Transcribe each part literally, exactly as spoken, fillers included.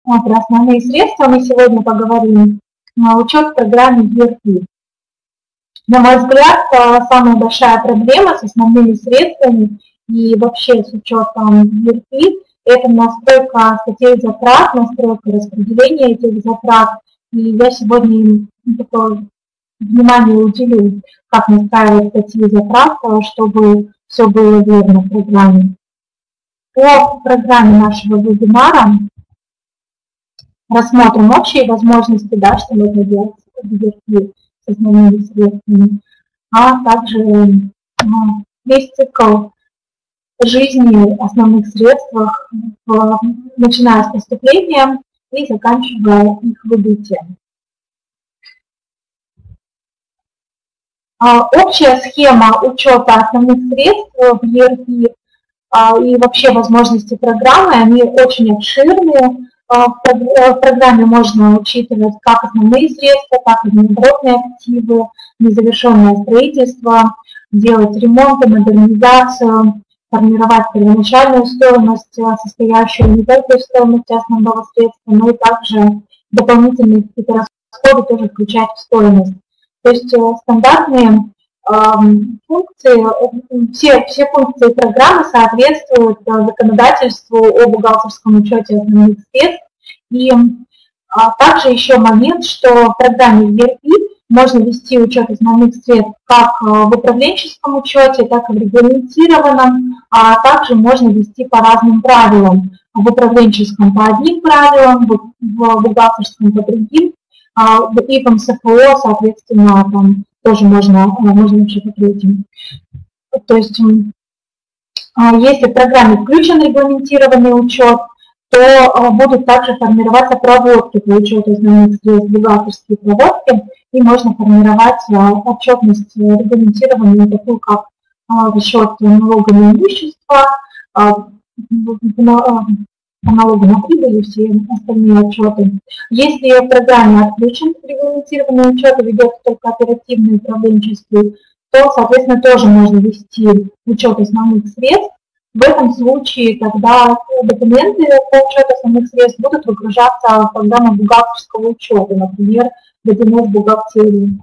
Про основные средства мы сегодня поговорим. Учет в программе и эр пи. На мой взгляд, самая большая проблема с основными средствами и вообще с учетом и эр пи – это настройка статей затрат, настройка распределения этих затрат. И я сегодня такое внимание уделю, как настраивать статьи затрат, чтобы все было верно в программе. По программе нашего вебинара рассмотрим общие возможности, да, что можно делать в и эр пи с основными средствами, а также ну, весь цикл жизни основных средств, в, начиная с поступления и заканчивая их выбытием. Общая схема учета основных средств в и эр пи и вообще возможности программы, они очень обширные. В программе можно учитывать как основные средства, так и необоротные активы, незавершенное строительство, делать ремонт и модернизацию, формировать первоначальную стоимость, состоящую не только из стоимости основного средства, но и также дополнительные какие-то расходы тоже включать в стоимость. То есть стандартные э, функции, все, все функции программы соответствуют законодательству о бухгалтерском учете основных средств. И а, также еще момент, что в программе и эр пи можно вести учет основных средств как в управленческом учете, так и в регламентированном, а также можно вести по разным правилам. В управленческом по одним правилам, в, в бухгалтерском по другим, а, и в эм эс эф о, соответственно, там тоже можно, можно учить по третьим. То есть, а, если в программе включен регламентированный учет, то будут также формироваться проводки по учету основных средств, бухгалтерские проводки, и можно формировать отчетность регламентированную, такую как расчет налога на имущество, налога на прибыль и все остальные отчеты. Если в программе отключен регламентированный учет и ведется только оперативный управленческий, то, соответственно, тоже можно вести учет основных средств. В этом случае тогда документы по учету основных средств будут выгружаться в программу бухгалтерского учета, например, в ди эм эс-бухгалтерии.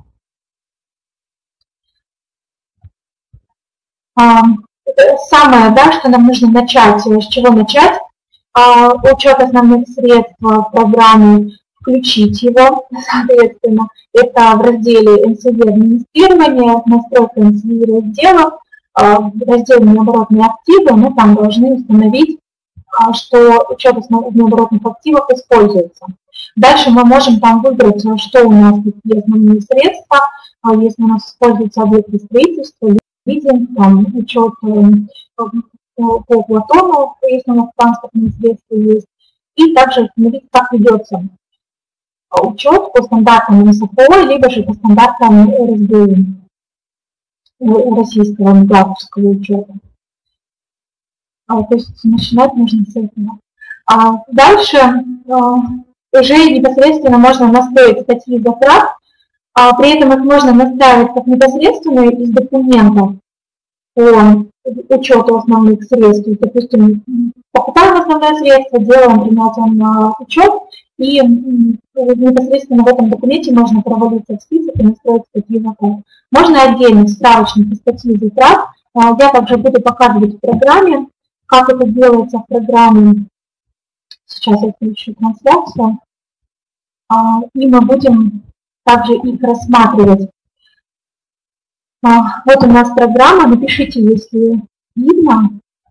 Самое, да, что нам нужно начать, с чего начать, учет основных средств в программе, включить его, соответственно, это в разделе эн си ви администрирование, настройка эн си ви разделов, в разделе необоротные активы, мы там должны установить, что учет необоротных активов используется. Дальше мы можем там выбрать, что у нас есть основные средства, если у нас используются объекты строительства, лизинг, там учет по, по Платону, если у нас транспортные средства есть, и также установить, как ведется учет по стандартам эм эс эф о, либо же по стандартам эр эс бэ и. Российского бухгалтерского учета. А, то есть начинать нужно с этого. А дальше а, уже непосредственно можно настроить статьи затрат, а при этом их можно настраивать как непосредственно из документов по учету основных средств. То есть, допустим, покупаем основное средство, делаем принятием учет, и непосредственно в этом документе можно провалиться в список и настроить статьи затрат. Можно отдельно справочник и статьи затрат. Я также буду показывать в программе, как это делается в программе. Сейчас я включу трансляцию. И мы будем также их рассматривать. Вот у нас программа. Напишите, если видно.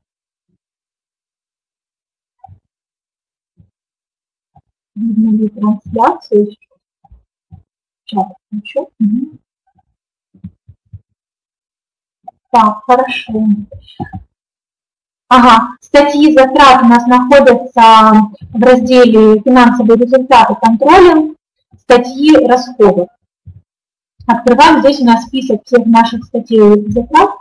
Видно ли трансляцию? Сейчас включу. Так, хорошо. Ага, статьи затрат у нас находятся в разделе «Финансовые результаты контролинг», статьи расходов. Открываем, здесь у нас список всех наших статей затрат.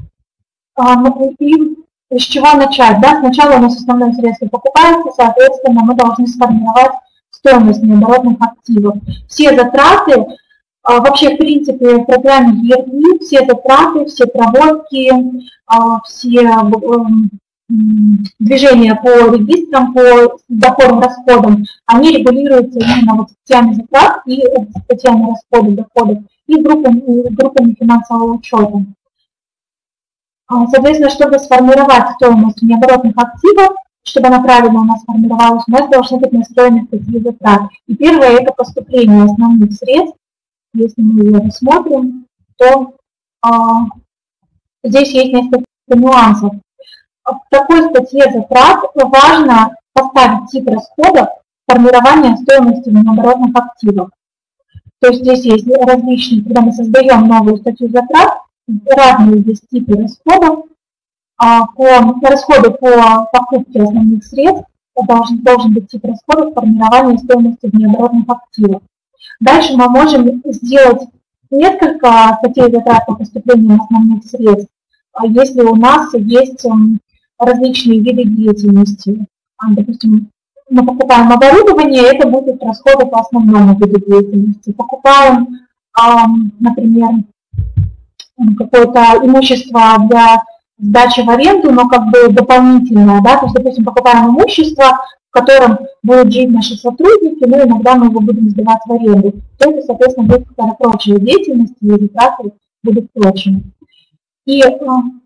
И с чего начать? Да? Сначала у нас основное средство покупается, соответственно, мы должны сформировать стоимость необоротных активов. Все затраты, вообще, в принципе, в программе и эр пи все затраты, все проводки, все движения по регистрам, по доходам-расходам, они регулируются именно вот статьями затрат и статьями расходов, доходов и группами, группами финансового учета. Соответственно, чтобы сформировать стоимость необоротных активов, чтобы она правильно у нас формировалась, у нас должны быть настроены статьи затрат. И первое – это поступление основных средств. Если мы ее рассмотрим, то а, здесь есть несколько нюансов. В такой статье затрат важно поставить тип расходов формирования стоимости необоротных активов. То есть здесь есть различные, когда мы создаем новую статью затрат, разные здесь типы расходов. По расходу по покупке основных средств должен, должен быть тип расходов формирования стоимости необоротных активов. Дальше мы можем сделать несколько статей затрат по поступлению основных средств, если у нас есть различные виды деятельности. Допустим, мы покупаем оборудование, это будут расходы по основному виду деятельности. Покупаем, например, какое-то имущество для сдачи в аренду, но как бы дополнительное, да, то есть, допустим, покупаем имущество, в котором будут жить наши сотрудники, но иногда мы его будем сдавать в аренду, то это, соответственно, будет какая-то прочая деятельность, и затраты будут прочими. И э,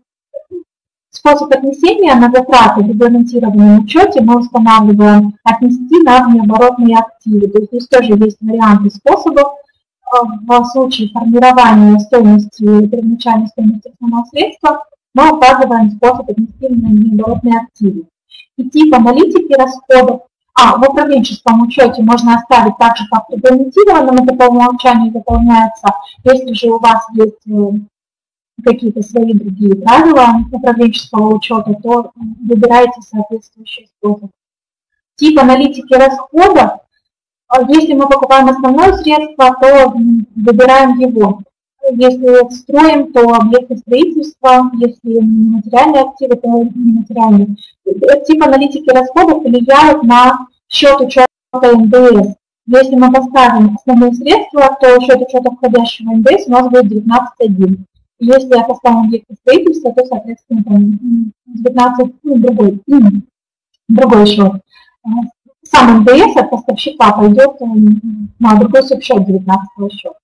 способ отнесения на затраты в регламентированном учете мы устанавливаем отнести на внеоборотные активы, то есть здесь тоже есть варианты способов. В случае формирования стоимости, первоначальной стоимости основного средства, мы указываем способ отнести на необоротные активы. И тип аналитики расходов, а в управленческом учете можно оставить так же, как в регламентированном, это по умолчанию заполняется. Если же у вас есть какие-то свои другие правила управленческого учета, то выбирайте соответствующий способ. Тип аналитики расходов, если мы покупаем основное средство, то выбираем его. Если строим, то объекты строительства, если нематериальные активы, то нематериальные. Тип аналитики расходов влияет на счет учета эн дэ эс. Если мы поставим основные средства, то счет учета входящего эн дэ эс у нас будет девятнадцать один. Если я поставим объекты строительства, то, соответственно, девятнадцать, ну, другой, другой счет. Сам эн дэ эс от поставщика пойдет на другой субсчет девятнадцатого счета.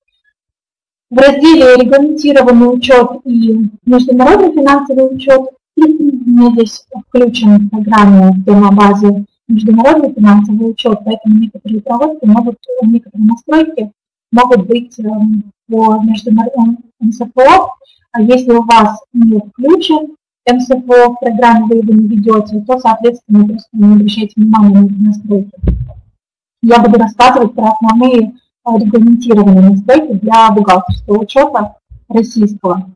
В разделе «Регламентированный учет» и «Международный финансовый учет» у меня здесь включен в программе в демобазе «Международный финансовый учет», поэтому некоторые проводки могут, некоторые настройки могут быть по международному эм эс эф о. А если у вас не включен эм эс эф о в программе, вы его не ведете, то, соответственно, просто не обращайте внимания на эти настройки. Я буду рассказывать про основные регламентированные настройки для бухгалтерского учета российского.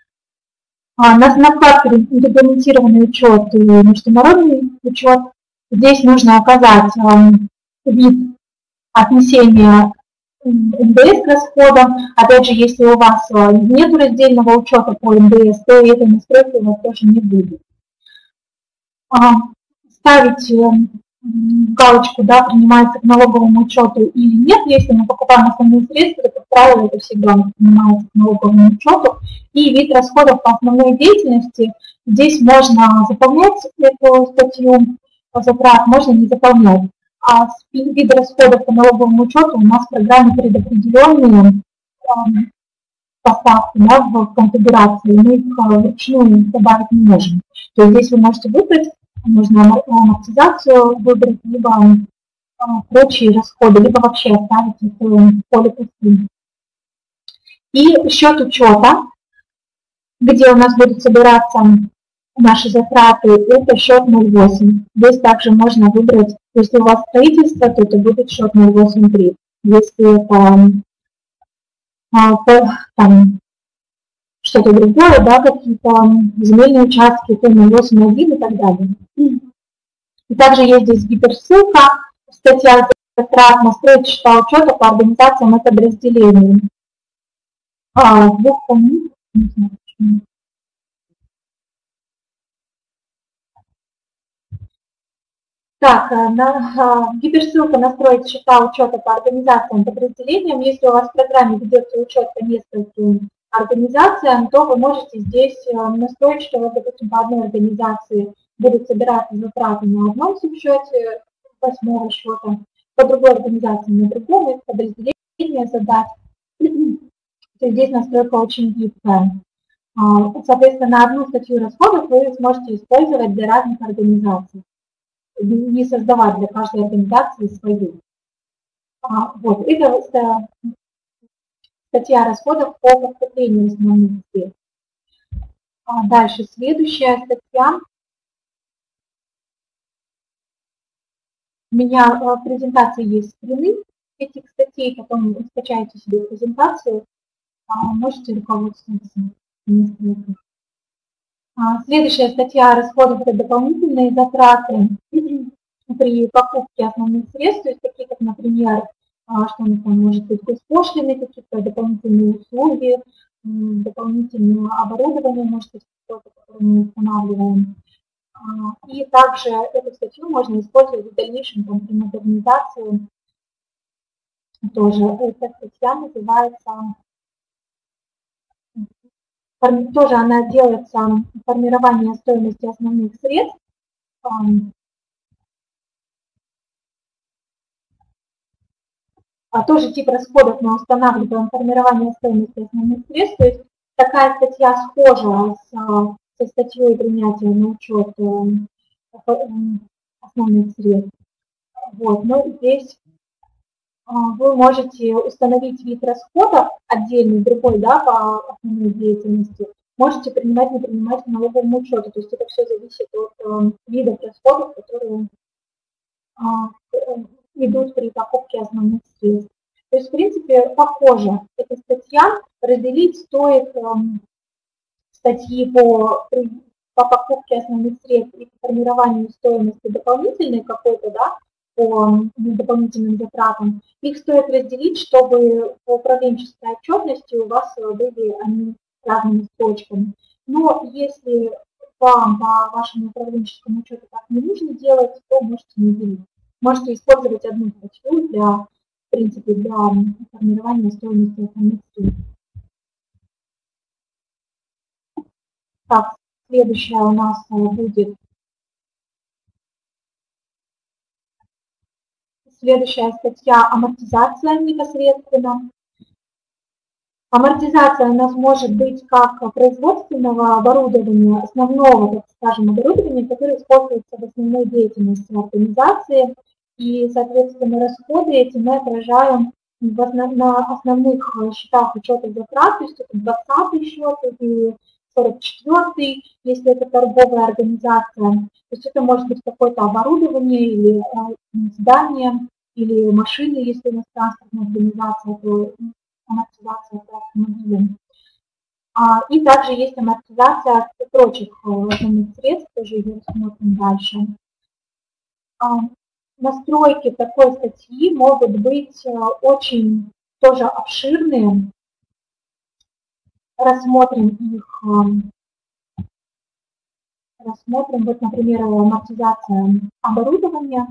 На, на вкладке «Регламентированный учет» и «Международный учет» здесь нужно указать вид отнесения эн дэ эс к расходам. Опять же, если у вас нет раздельного учета по эн дэ эс, то этой настройки у вас тоже не будет. Ставить галочку, да, принимается к налоговому учету или нет. Если мы покупаем основные средства, то, как правило, это всегда принимается к налоговому учету. И вид расходов по основной деятельности, здесь можно заполнять эту статью затрат, можно не заполнять. А виды расходов по налоговому учету у нас в программе предопределенные поставки, да, в конфигурации, мы их вручную добавить не можем. То есть здесь вы можете выбрать, нужно амортизацию выбрать, либо прочие расходы, либо вообще оставить их в поле пустым. И счет учета, где у нас будут собираться наши затраты, это счет ноль восемь. Здесь также можно выбрать, если у вас строительство, то это будет счет ноль восемь три. Если это там что-то другое, да, какие-то земельные участки, то ноль восемь один и так далее. И также есть здесь гиперссылка, статья затрат, настроить счета учета по организациям и подразделениям. А, двух томов, не знаю почему. Так, на, гиперссылка настроить счета учета по организациям и подразделениям. Если у вас в программе ведется учет по нескольким организациям, то вы можете здесь настроить, что, допустим, по одной организации будут собираться затраты на одном субсчете восьмого счета, по другой организации на другом, и подразделение задач. То здесь настройка очень гибкая. Соответственно, одну статью расходов вы сможете использовать для разных организаций, не создавать для каждой организации свою. Вот, это статья расходов по поступлению основных средств. Дальше, следующая статья. У меня в презентации есть скрины этих статей, потом вы скачаете себе презентацию, можете руководствоваться. Следующая статья расходов – это дополнительные затраты при покупке основных средств, то есть такие, как, например, что у нас там может быть госпошлины, какие-то дополнительные услуги, дополнительное оборудование, может быть, что-то, которое мы устанавливаем. И также эту статью можно использовать в дальнейшем там, при модернизации. Тоже эта статья называется, тоже она делается формирование стоимости основных средств. А тоже тип расходов мы устанавливаем формирование стоимости основных средств. То есть такая статья схожа с, со статьей принятия на учет основных средств. Вот. Но здесь вы можете установить вид расходов отдельный, другой, да, по основной деятельности. Можете принимать, не принимать к налоговому учету. То есть это все зависит от видов расходов, которые идут при покупке основных средств. То есть, в принципе, похоже. Эта статья разделить стоит э, статьи по, по покупке основных средств и по формированию стоимости дополнительной какой-то, да, по дополнительным затратам. Их стоит разделить, чтобы по управленческой отчетности у вас были они разными строчками. Но если вам по вашему управленческому учету так не нужно делать, то можете не делить. Можете использовать одну статью для, в принципе, для формирования стоимости основных средств. Так, следующая у нас будет следующая статья амортизация непосредственно. Амортизация у нас может быть как производственного оборудования, основного, так скажем, оборудования, которое используется в основной деятельности организации. И, соответственно, расходы эти мы отражаем в основ, на основных счетах учета затрат, то есть это двадцатый счет или сорок четвёртый, если это торговая организация. То есть это может быть какое-то оборудование или э, здание, или машины, если у нас транспортная организация, то амортизация по автомобилям. А, и также есть амортизация прочих основных средств, тоже ее рассмотрим дальше. А, настройки такой статьи могут быть очень тоже обширные. Рассмотрим их. Рассмотрим, вот, например, амортизация оборудования.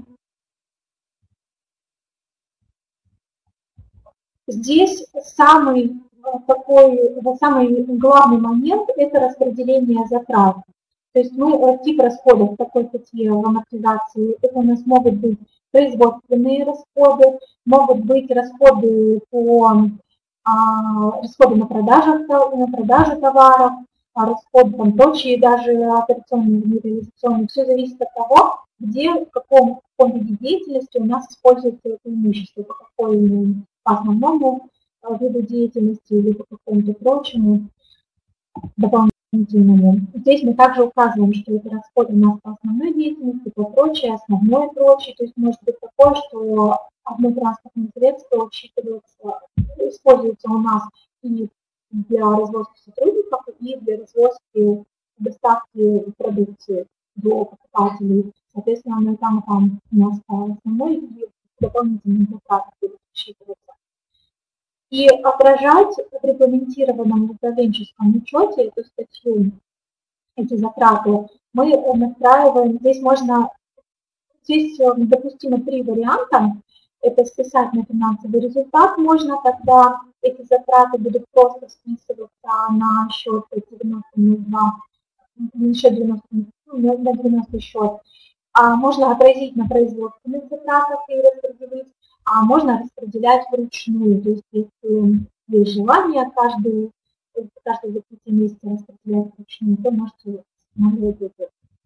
Здесь самый такой, самый главный момент – это распределение затрат. То есть мы тип расходов в такой статье в амортизации, это у нас могут быть производственные расходы, могут быть расходы по а, расходы на продажу, на продажу товаров, а расходы там, прочие даже операционные, реализационные. Все зависит от того, где, в каком, в каком виде деятельности у нас используется это имущество, по какой по основному виду деятельности или по какому-то прочему дополнительному. Здесь мы также указываем, что это расходы у нас по основной деятельности, по прочее, основное и прочее. То есть может быть такое, что одно транспортное средство учитывается, используется у нас и для развозки сотрудников, и для развозки доставки продукции до покупателей. Соответственно, мы там и там у нас по основной и дополнительные затраты будут учитываться. И отражать в регламентированном управленческом учете эту статью, эти затраты, мы настраиваем, здесь можно, здесь допустимо три варианта. это списать на финансовый результат можно, тогда эти затраты будут просто списываться на счет девяносто минус два, на счет девяносто, ну, на девяносто счет. А можно отразить на производственных затратах и распределить, а можно распределять вручную. То есть если есть желание каждый, каждый закрытие месяца распределять вручную, то можете смотреть это,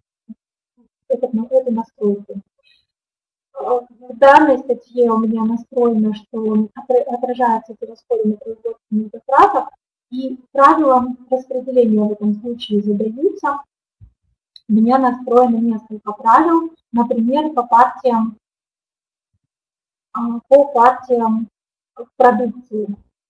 эту настройку. В данной статье у меня настроено, что отражаются эти расходы на производственных затратах, и правила распределения в этом случае задаются. У меня настроено несколько правил, например, по партиям, по партиям продукции,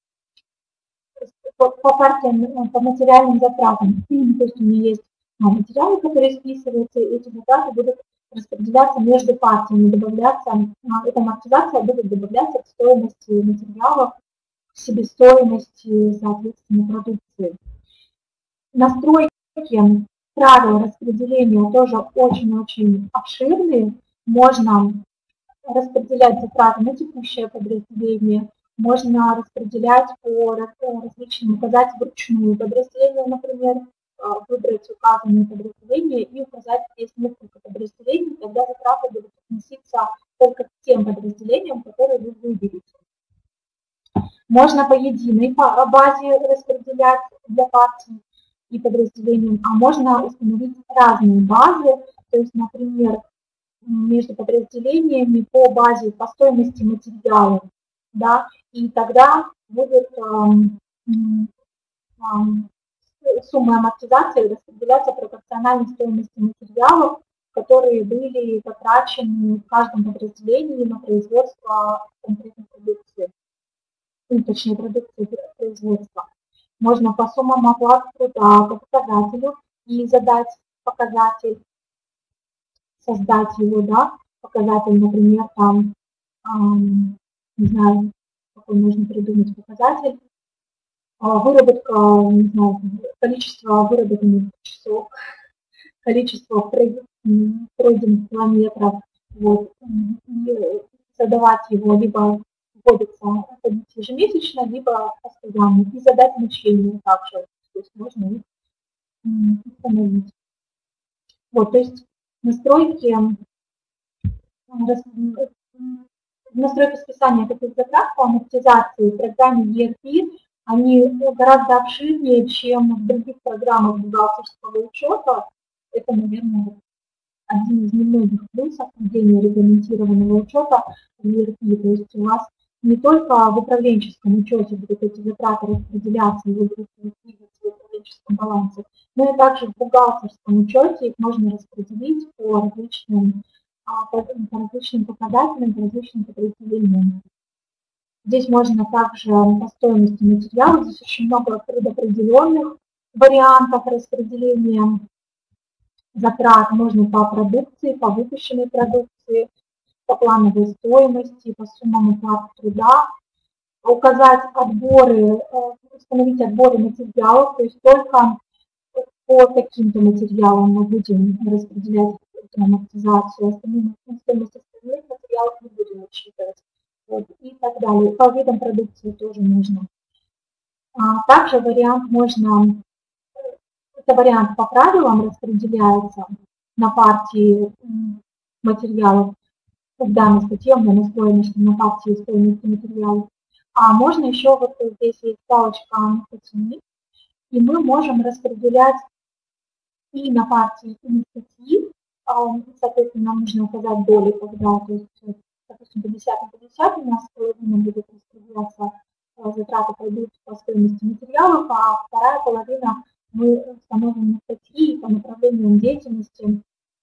по, по партиям, по материальным затратам. То есть у меня есть материалы, которые списываются, и эти затраты будут распределяться между партиями, добавляться, эта амортизация будет добавляться к стоимости материалов, к себестоимости, соответственно, продукции. Настройки правил распределения тоже очень-очень обширные. Можно распределять затраты на текущее подразделение, можно распределять по различным указать вручную подразделения, например, выбрать указанные подразделения и указать, если несколько подразделений, тогда затраты будут относиться только к тем подразделениям, которые вы выберете. Можно по единой базе распределять для партий и подразделений, а можно установить разные базы, то есть, например, между подразделениями по базе, по стоимости материалов, да, и тогда будет эм, эм, сумма амортизации распределяться пропорционально стоимости материалов, которые были потрачены в каждом подразделении на производство конкретной продукции, ну, точнее продукции производства. Можно по суммам оплат труда, по показателю и задать показатель, создать его, да, показатель, например, там, эм, не знаю, какой можно придумать показатель, выработка, не знаю, количество выработанных часов, количество пройденных километров, вот, и задавать его, либо вводится ежемесячно, либо постоянно, и задать значение также, то есть можно их установить. Вот, то есть настройки, настройки списания таких затрат по амортизации в программе и эр пи, они гораздо обширнее, чем в других программах бухгалтерского учета. Это, наверное, один из немногих плюсов введения регламентированного учета в и эр пи. То есть у вас не только в управленческом учете будут эти затраты распределяться, и вы будете двигаться в управленческом балансе, но и также в бухгалтерском учете их можно распределить по различным, по, по различным показателям, по различным подразделениям. Здесь можно также по стоимости материала, здесь очень много предопределенных вариантов распределения затрат. Можно по продукции, по выпущенной продукции, по плановой стоимости, по суммам оплаты труда, указать отборы, установить отборы материалов, то есть только по таким-то материалам мы будем распределять амортизацию, стоимость остальных материалов не будем учитывать. Вот, и так далее. По видам продукции тоже можно. А также вариант можно, это вариант по правилам распределяется на партии материалов. В данной статье у меня настроено, что на партии стоимости материалов. А можно еще, вот здесь есть галочка на статьи, и мы можем распределять и на партии, и на статьи. Соответственно, нам нужно указать доли, когда, то есть, допустим, пятьдесят на пятьдесят у нас половина будет распределяться, затраты пойдут по стоимости материалов, а вторая половина мы установим на статьи и по направлениям деятельности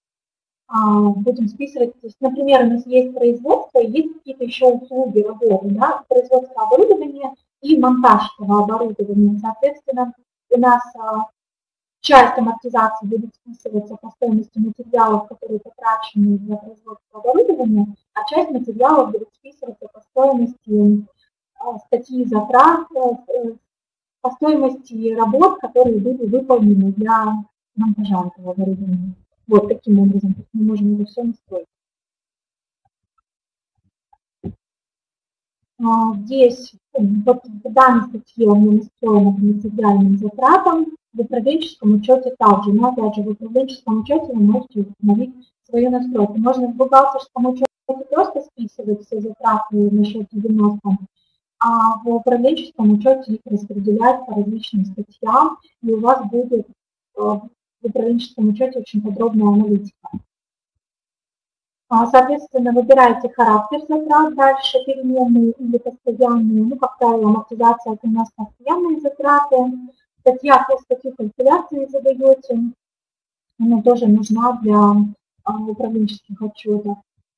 будем списывать. То есть, например, у нас есть производство, есть какие-то еще услуги, работы, да, производство оборудования и монтаж этого оборудования. Соответственно, у нас часть амортизации будет списываться по стоимости материалов, которые потрачены для производства оборудования, а часть материалов будет списываться по стоимости статьи затрат, по стоимости работ, которые были выполнены для монтажа этого оборудования. Вот таким образом мы можем это все настроить. Здесь вот в данной статье у меня настроено по материальным затратам, в управленческом учете также. Но опять же, в управленческом учете вы можете установить свою настройку. Можно в бухгалтерском учете просто списывать все затраты на счет девяносто, а в управленческом учете их распределять по различным статьям, и у вас будет в управленческом учете очень подробная аналитика. Соответственно, выбираете характер затрат, дальше переменные или постоянные. Ну, как правило, амортизация это у нас постоянные затраты. Статья по статью калькуляции задаете. Она тоже нужна для управленческих отчетов.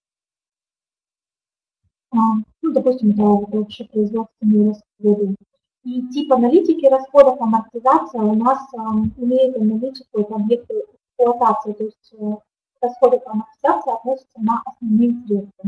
Ну, допустим, это общепроизводственные расходы. И тип аналитики расходов, амортизация у нас имеет аналитику, это объекты эксплуатации, то есть расходы по амортизации относятся на основные средства.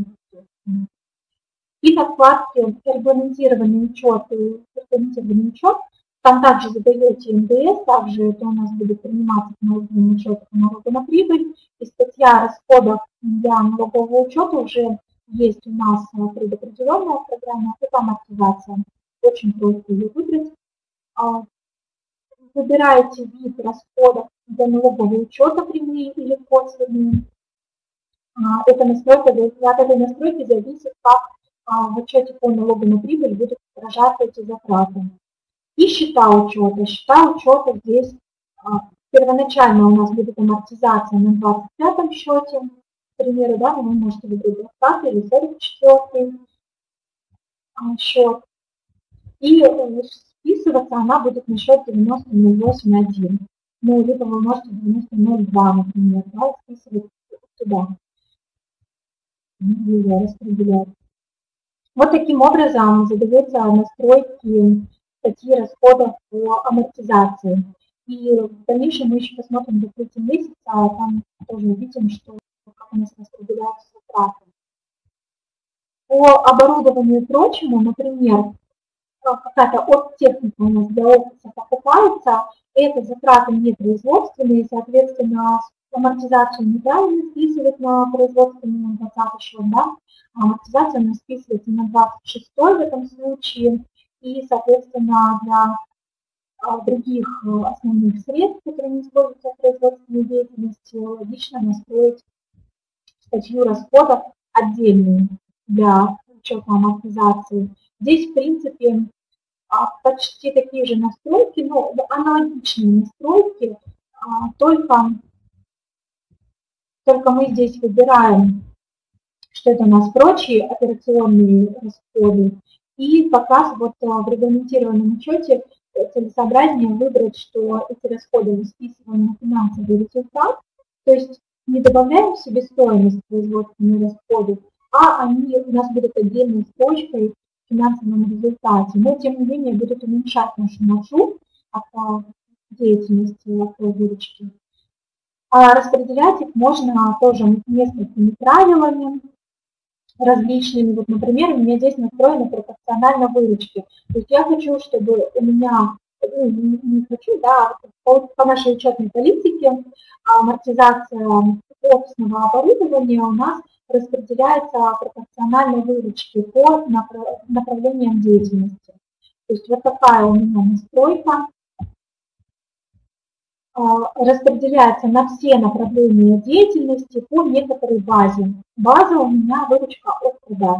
И на вкладке «Регламентированный учет» и «Регламентированный учет» там также задаете эн дэ эс, также это у нас будет приниматься к налоговому учету по налогу на прибыль. И статья расходов для налогового учета уже есть у нас предопределенная программа, это амортизация. Очень просто ее выбрать. Выбираете вид расходов для налогового учета, прямые или косвенные. Эта настройка, от этой настройки зависит, как в отчете по налогу на прибыль будут отражаться эти затраты. И счета учета. Счета учета здесь первоначально у нас будет амортизация на двадцать пятом счете. К примеру, да, вы можете выбрать двадцатый или сорок четвёртый счет. И списываться она будет на счет девяносто ноль восемь один. Ну, либо вы можете девяносто ноль два, например, да, списывать туда. Распределять. Вот таким образом задаются настройки статьи расходов по амортизации. И в дальнейшем мы еще посмотрим до третьего месяца, а там тоже увидим, что как у нас распределяются затраты. По оборудованию и прочему, например, какая-то оргтехника у нас для офиса покупается, это затраты не производственные, соответственно, амортизацию неправильно списывать на производственный двадцатый счет, да? А амортизация у нас списывается на двадцать шестой в этом случае, и, соответственно, для других основных средств, которые не используются в производственной деятельности, логично настроить статью расходов отдельную для учета амортизации. Здесь, в принципе, почти такие же настройки, но аналогичные настройки, только, только мы здесь выбираем, что это у нас прочие операционные расходы, и как раз вот в регламентированном учете целесообразнее выбрать, что эти расходы мы списываем на финансовый результат, то есть не добавляем в себестоимость производственные расходы, а они у нас будут отдельной строчкой в финансовом результате, но тем не менее будут уменьшать нашу маржу от деятельности, от выручки. А распределять их можно тоже несколькими правилами различными. Вот, например, у меня здесь настроено пропорционально выручке. То есть я хочу, чтобы у меня, ну, не хочу, да, по, по нашей учетной политике амортизация офисного оборудования у нас распределяется пропорционально выручке по направлениям деятельности. То есть вот такая у меня настройка. Распределяется на все направления деятельности по некоторой базе. База у меня выручка от продаж.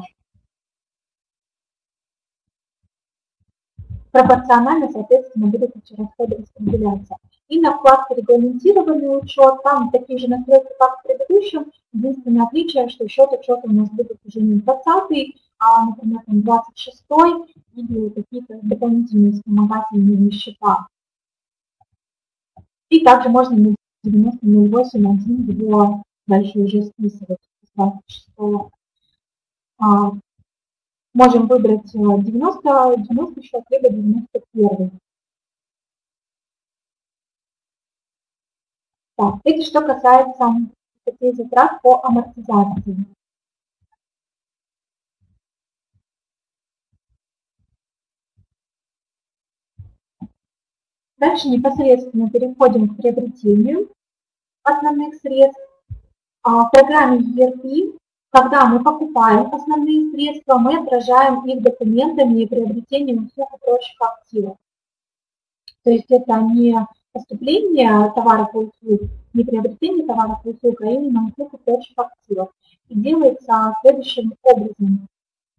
Пропорционально, соответственно, будут эти расходы распределяться. И на вкладке «Регламентированный учет», там такие же настройки, как в предыдущем. Единственное отличие, что счет учета у нас будет уже не двадцатый, а, например, двадцать шестой или какие-то дополнительные вспомогательные счета. И также можно на девяносто ноль восемь один его дальше уже списывать. А, можем выбрать девяносто, девяносто счет, либо девяносто первый. Так, это что касается статей затрат по амортизации. Дальше непосредственно переходим к приобретению основных средств. В программе и эр пи Когда мы покупаем основные средства, мы отражаем их документами и приобретением услуг и прочих активов. То есть это не поступление товаров и услуг, не приобретение товаров и услуг, а именно услуг и прочих активов. И делается следующим образом.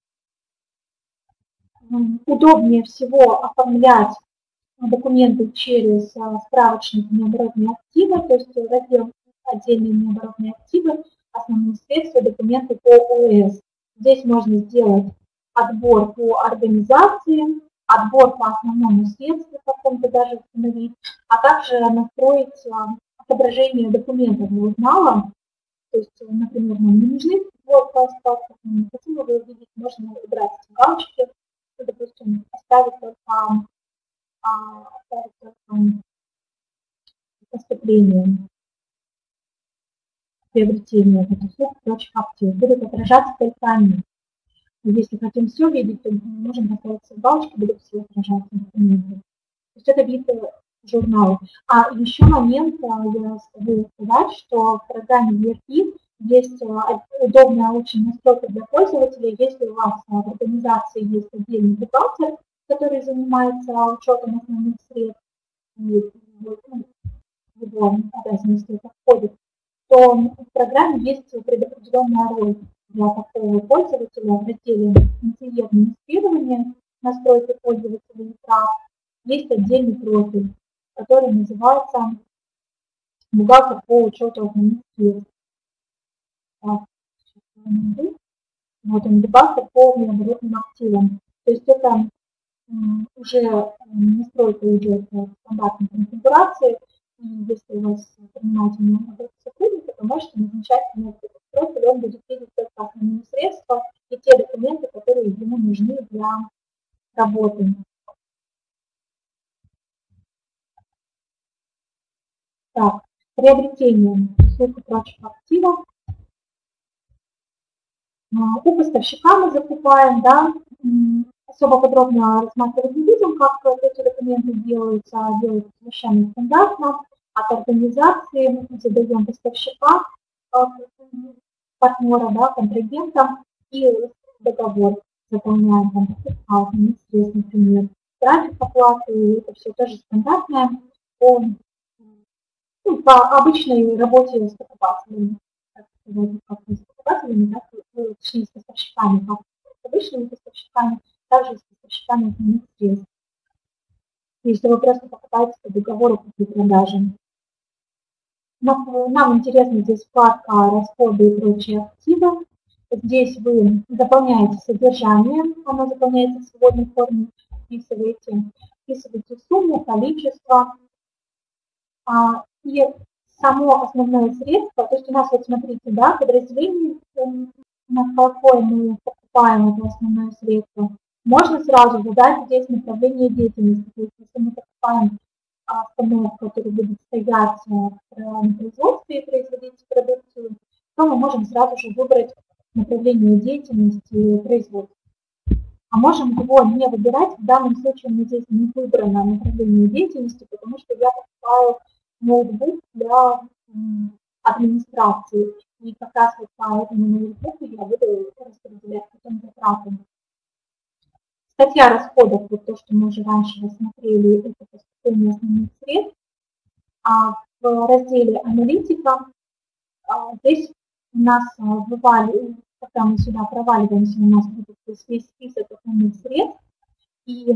Удобнее всего оформлять документы через справочник необоротные активы, то есть раздел отдельные необоротные активы, основные средства, документы по ОС. Здесь можно сделать отбор по организации, отбор по основному средству какому-то даже установить, а также настроить отображение документов журнала. То есть, например, нам не нужны вот паспорт, хотим его увидеть, можно убрать эти галочки, допустим, оставить только, оставить только поступление, приобретение услуг и прочих активов. Будут отражаться только они. Если хотим все видеть, то мы можем поставить все галочки, будут все отражаться документы. То есть это вид журнала. А еще момент, я забыла сказать, что в программе ви эр пи есть удобная очень настройка для пользователя. Если у вас в организации есть отдельный бухгалтер, который занимается учетом основных средств, и в его обязанности это входит, то в программе есть предопределенная роль для такого пользователя в разделе «Интерьер администрирования», настройки пользователей и прав. Есть отдельный профиль, который называется «Бухгалтер по учету основных средств». Вот он, бухгалтер по необоротным активам. То есть это уже настройка идет в стандартной конфигурации. И если у вас принимательный сотрудник, то можете назначать на этот профиль, он будет видеть только основные средства и те документы, которые ему нужны для работы. Так, приобретение услуг и прочих активов. У поставщика мы закупаем, да, особо подробно рассматривать не будем, как эти документы делаются, делаются совершенно стандартно. От организации мы задаем поставщика, партнера, да, контрагента и договор заполняем, там, административный средств, например, график оплаты, это все тоже стандартное по, ну, по обычной работе с покупателями, как с покупателями, так, точнее, с поставщиками, как с обычными поставщиками, также с поставщиками основных средств. Если вы просто покупаете по договору купли-продажи. Нам, нам интересна здесь вкладка «Расходы и прочие активы». Здесь вы заполняете содержание, оно заполняется в свободной форме, вписываете, вписываете сумму, количество. А, и само основное средство, то есть у нас, вот смотрите, да, подразделение, на какое мы покупаем это основное средство, можно сразу задать здесь направление деятельности. То есть если мы покупаем станок, который будет стоять на производстве и производить продукцию, то мы можем сразу же выбрать направление деятельности производства. А можем его не выбирать, в данном случае у меня здесь не выбрано направление деятельности, потому что я покупаю ноутбук для администрации. И как раз вот по этому ноутбуку я буду распределять потом затраты. Статья расходов, вот то, что мы уже раньше рассмотрели, это поступление основных средств. А в разделе «Аналитика» здесь у нас вывали, когда мы сюда проваливаемся, у нас будет весь список основных средств. И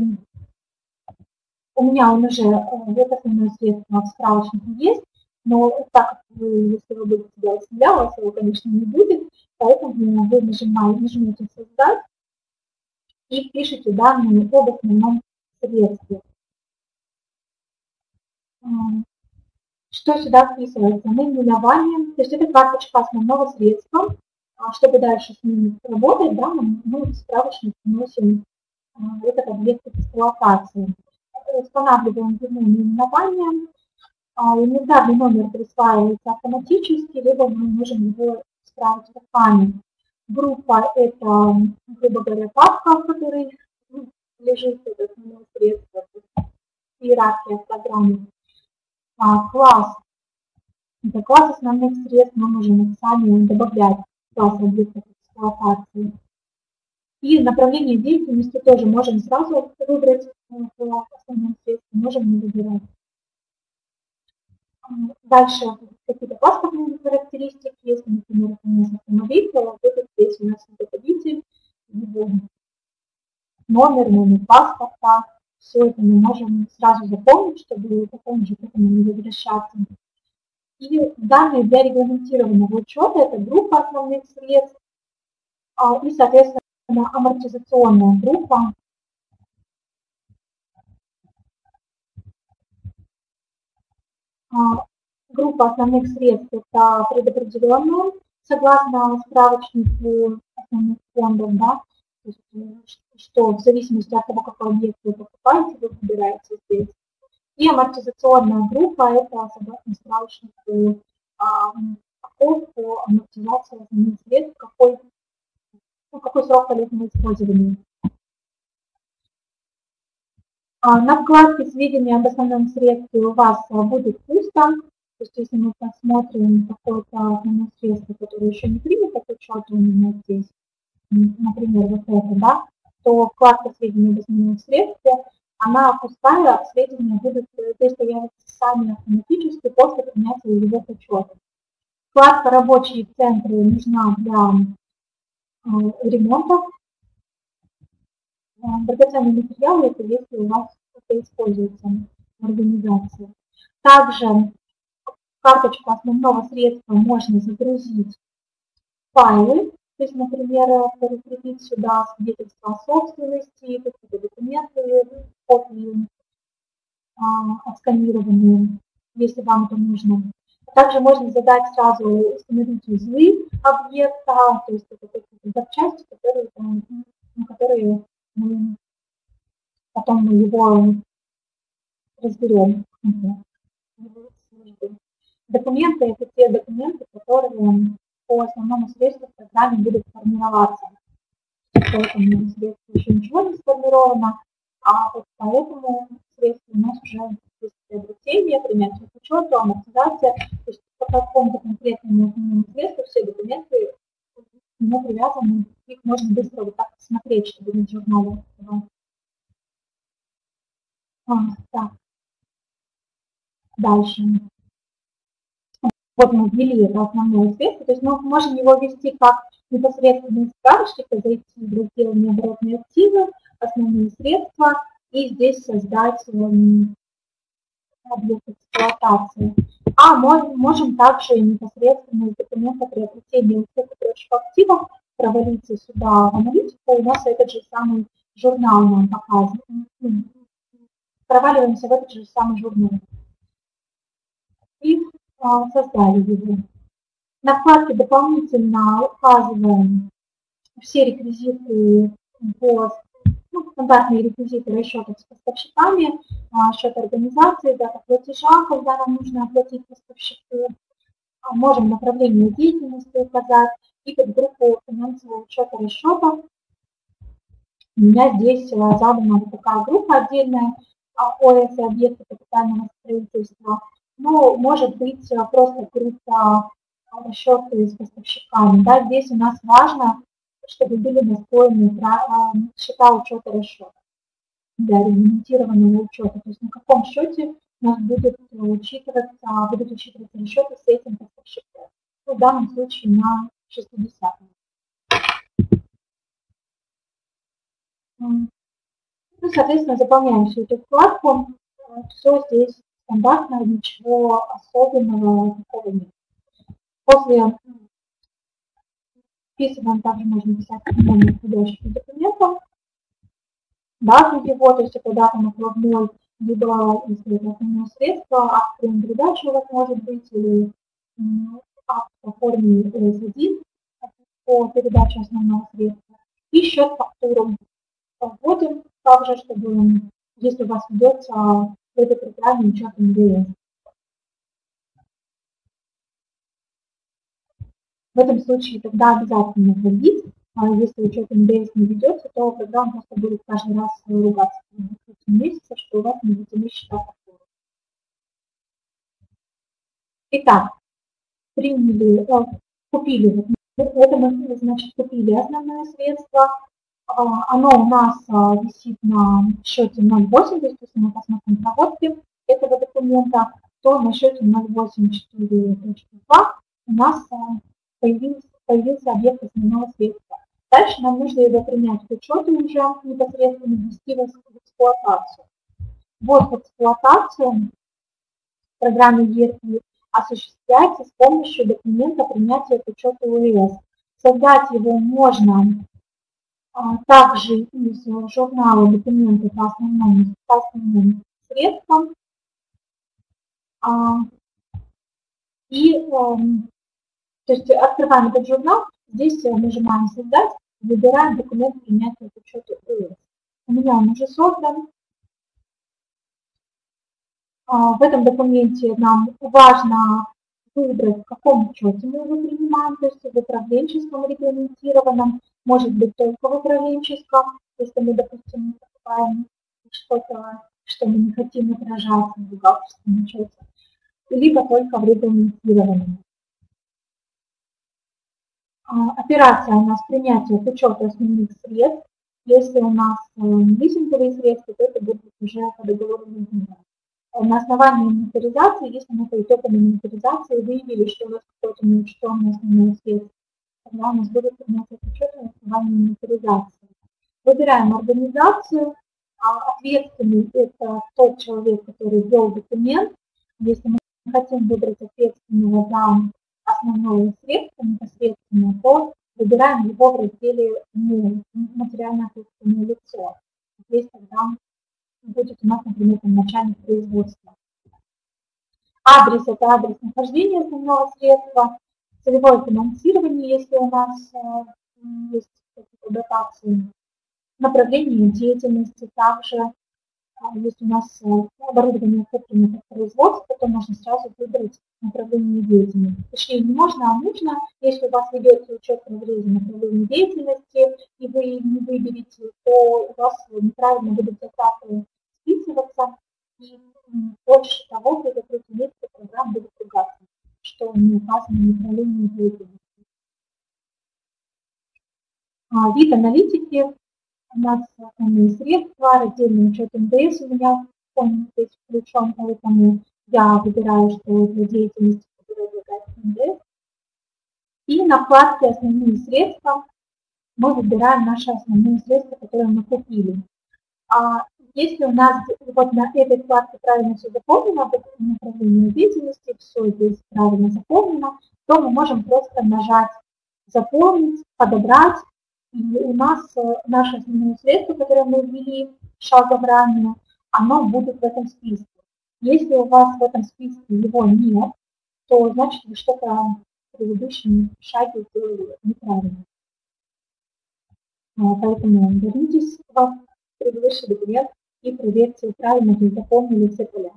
у меня он уже, это основное средство в справочнике есть, но так как вы, если вы будете делать с нуля, у вас его, конечно, не будет, поэтому вы нажимаете, нажмете «Создать» и пишите данные об основном средстве. Что сюда вписывается? Наименование, то есть это карточка основного средства. Чтобы дальше с ним работать, да, мы в справочник вносим этот объект эксплуатации. Устанавливаем ему наименование. Инвентарный номер присваивается автоматически, либо мы можем его справить руками. Группа – это, грубо говоря, папка, в которой лежит это основное средство, иерархия в программе. А, класс – это класс основных средств, мы можем их сами добавлять класса объектов эксплуатации. И направление деятельности тоже можем сразу выбрать в основном средстве, можем не выбирать. Дальше какие-то паспортные характеристики. Если, например, это у нас автомобиль, то будет здесь у нас видите его номер, номер паспорта. Все это мы можем сразу запомнить, чтобы потом уже к этому не возвращаться. И данные для регламентированного учета – это группа основных средств и, соответственно, амортизационная группа. Группа основных средств – это предопределенная, согласно справочнику основных фондов, да, то есть, что в зависимости от того, какой объект вы покупаете, вы выбираете здесь. И амортизационная группа – это согласно справочнику по амортизации основных средств, какой, ну, какой срок полезного использования. На вкладке сведения об основном средстве у вас будет пусто. То есть если мы посмотрим какое-то основное средство, которое еще не принято к учету у меня здесь, например, вот это, да, то вкладка сведения об основном средстве, она пустая, а сведения будут здесь появляться сами автоматически после принятия его к учету. Вкладка «Рабочие центры» нужна для э, ремонта. Драгоценные материалы – это если у вас это используется в организации. Также карточку основного средства можно загрузить файлы, то есть, например, прикрепить сюда свидетельство о собственности, какие-то документы, копии отсканированные, если вам это нужно. Также можно задать сразу установить узлы объекта, то есть это какие-то запчасти, которые, на которые мы, потом мы его разберем. Документы – это те документы, которые по основному средству в программе будут формироваться. По этому средству еще ничего не сформировано, а вот по этому средству у нас уже есть приобретение, принятие к учету, амортизация. То есть по какому-то конкретному основному средству все документы к нему привязаны, их можно быстро вот так посмотреть, чтобы не в журнале. А, так. Дальше. Вот мы ввели это основное средство, то есть мы можем его ввести как непосредственно из справочника, зайти в раздел «Необоротные активы», «Основные средства» и здесь создать объект эксплуатации. А можем, можем также непосредственно из документа приобретения всех прочих активов провалиться сюда в аналитику, у нас этот же самый журнал нам показывает. Проваливаемся в этот же самый журнал. И создали его. На вкладке дополнительно указываем все реквизиты по ну, стандартные реквизиты расчетов с поставщиками, счет организации, дата платежа, когда нам нужно оплатить поставщику. Можем направление деятельности указать и подгруппу финансового учета расчетов. У меня здесь задана вот такая группа отдельная ОС объекты капитального строительства. Ну, может быть, просто группа расчеты с поставщиками. Да, здесь у нас важно, чтобы были настроены счета учета расчета для регламентированного учета. То есть на каком счете у нас будет учитываться, будут учитываться расчеты с этим поставщиком. В данном случае на шестидесятом. Ну, соответственно, заполняем всю эту вкладку. Все здесь стандартно, ничего особенного такого нет. После вписываем также можно писать номер входящих документов, дату его, то есть это дата накладной, либо если это основное средство, акт передачи у вас может быть, или акт по форме эс один по передаче основного средства, и счет фактуру вводим также, чтобы, если у вас ведется в этой программе учет эн дэ эс. В этом случае тогда обязательно вводить, а если учет эн дэ эс не ведется, то программа просто будет каждый раз ругаться в месяце, что у вас не введены счета фактуры. Итак, приняли, купили Это мы, значит, купили основное средство. Оно у нас висит на счете ноль восемь, то есть если мы посмотрим проводки этого документа, то на счете ноль восемь четыре точка два у нас появился, появился объект основного средства. Дальше нам нужно его принять к учету и уже непосредственно ввести в эксплуатацию. Вот в эксплуатацию в программе и эр пи осуществляется с помощью документа принятия к учету ОС. Создать его можно а, также из журнала документов по основным, по основным средствам. А, и а, то есть открываем этот журнал, здесь нажимаем «Создать», выбираем документ принятия к учету ОС. У меня он уже создан. В этом документе нам важно выбрать, в каком учете мы его принимаем, то есть в управленческом регламентированном, может быть только в управленческом, если мы, допустим, покупаем что-то, что мы не хотим отражаться в бухгалтерском учете, либо только в регламентированном. Операция у нас принятие к учету основных средств. Если у нас лизинговые средства, то это будет уже по договору лизинга. На основании инвентаризации, если мы по итогам инвентаризации выявили, что у нас какое-то неучтенное основное средство, тогда у нас будет принятие к учету на основании инвентаризации. Выбираем организацию. Ответственный – это тот человек, который ввел документ. Если мы хотим выбрать ответственного за основное средство непосредственно, то выбираем его в разделе «Материально ответственное лицо». Здесь тогда будет у нас, например, начальник производства. Адрес – это адрес нахождения основного средства. Целевое финансирование, если у нас э, есть какие-то дотации. Направление деятельности также. Если у нас оборудование куплено под производство, то можно сразу выбрать направление деятельности. Точнее, не можно, а нужно. Если у вас ведется учет в разрезе направления деятельности, и вы не выберете, то у вас неправильно будут затраты списываться, и больше того, при закрытии месяца программ будет ругаться, что не указано в направлении деятельности. Вид аналитики. У нас основные средства, раздельный учет эн дэ эс у меня он здесь включен, поэтому я выбираю, что для деятельности, которая предлагает эн дэ эс. И на вкладке «Основные средства» мы выбираем наши основные средства, которые мы купили. А если у нас вот на этой вкладке правильно все заполнено, в направлении деятельности, все здесь правильно заполнено, то мы можем просто нажать «Заполнить», «Подобрать». И у нас наше основное средство, которое мы ввели шагом ранее, оно будет в этом списке. Если у вас в этом списке его нет, то значит вы что-то в предыдущем шаге сделали неправильно. Поэтому вернитесь в предыдущий документ и проверьте, правильно вы заполнили все поля.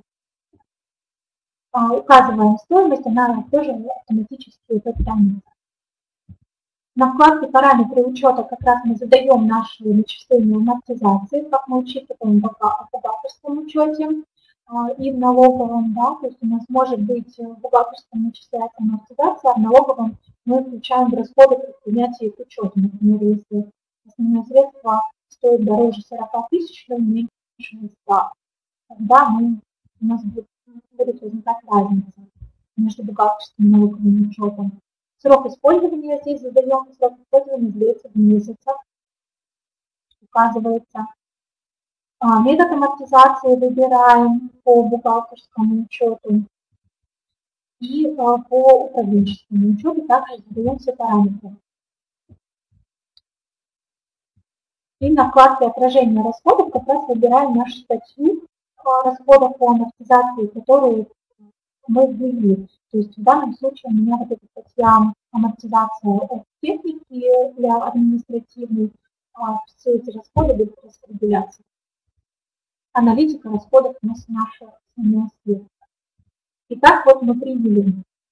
Указываем стоимость, она тоже автоматически подтянется. На вкладке «Параметры учета» как раз мы задаем наши начисления амортизации, как мы учитываем в бухгалтерском учете и в налоговом, да, то есть у нас может быть в бухгалтерском начисляется амортизация, а в налоговом мы включаем в расходы при принятии к учету. Например, если основное средство стоит дороже сорока тысяч, но меньше ста, тогда мы, у нас будет, будет возникать разница между бухгалтерским и налоговым учетом. Срок использования здесь задаем, срок использования длится в месяцах, указывается. А, метод амортизации выбираем по бухгалтерскому учету и а, по управленческому учету также задаем все параметры. И на вкладке отражения расходов как раз выбираем нашу статью а, расходов по амортизации, которую мы ввели. То есть в данном случае у меня вот эта статья амортизация от техники для административной, все эти расходы будут распределяться. Аналитика расходов у нас наше основное средство. Итак, вот мы приняли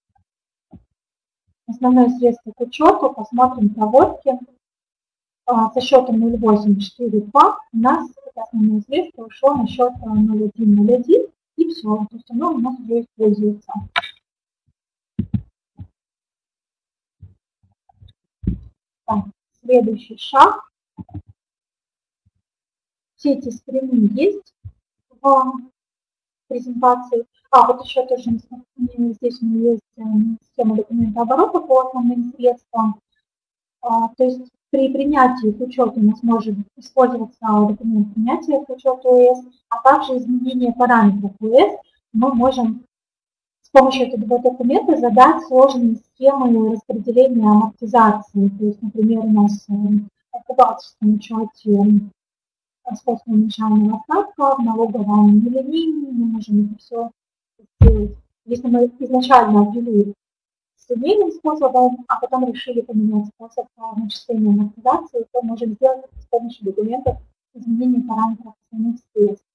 основное средство к учету, посмотрим проводки. Со счетом ноль восемь четыре два у нас это основное средство ушло на счет ноль один ноль один. И все, то есть оно у нас уже используется. Так, следующий шаг. Все эти скрины есть в презентации. А, вот еще тоже здесь у меня есть схема документа оборота по основным средствам. А, то есть при принятии к учету у нас может использоваться документ принятия к учету ОС, а также изменение параметров ОС. Мы можем с помощью этого документа задать сложные схемы распределения амортизации. То есть, например, у нас в бухгалтерском учете способ уменьшения остатка, в налоговом нелинейном, мы можем это все сделать. Если мы изначально ввели с линейным способом, а потом решили поменять способ начисления амортизации, то можем сделать с помощью документов изменение параметров основных средств.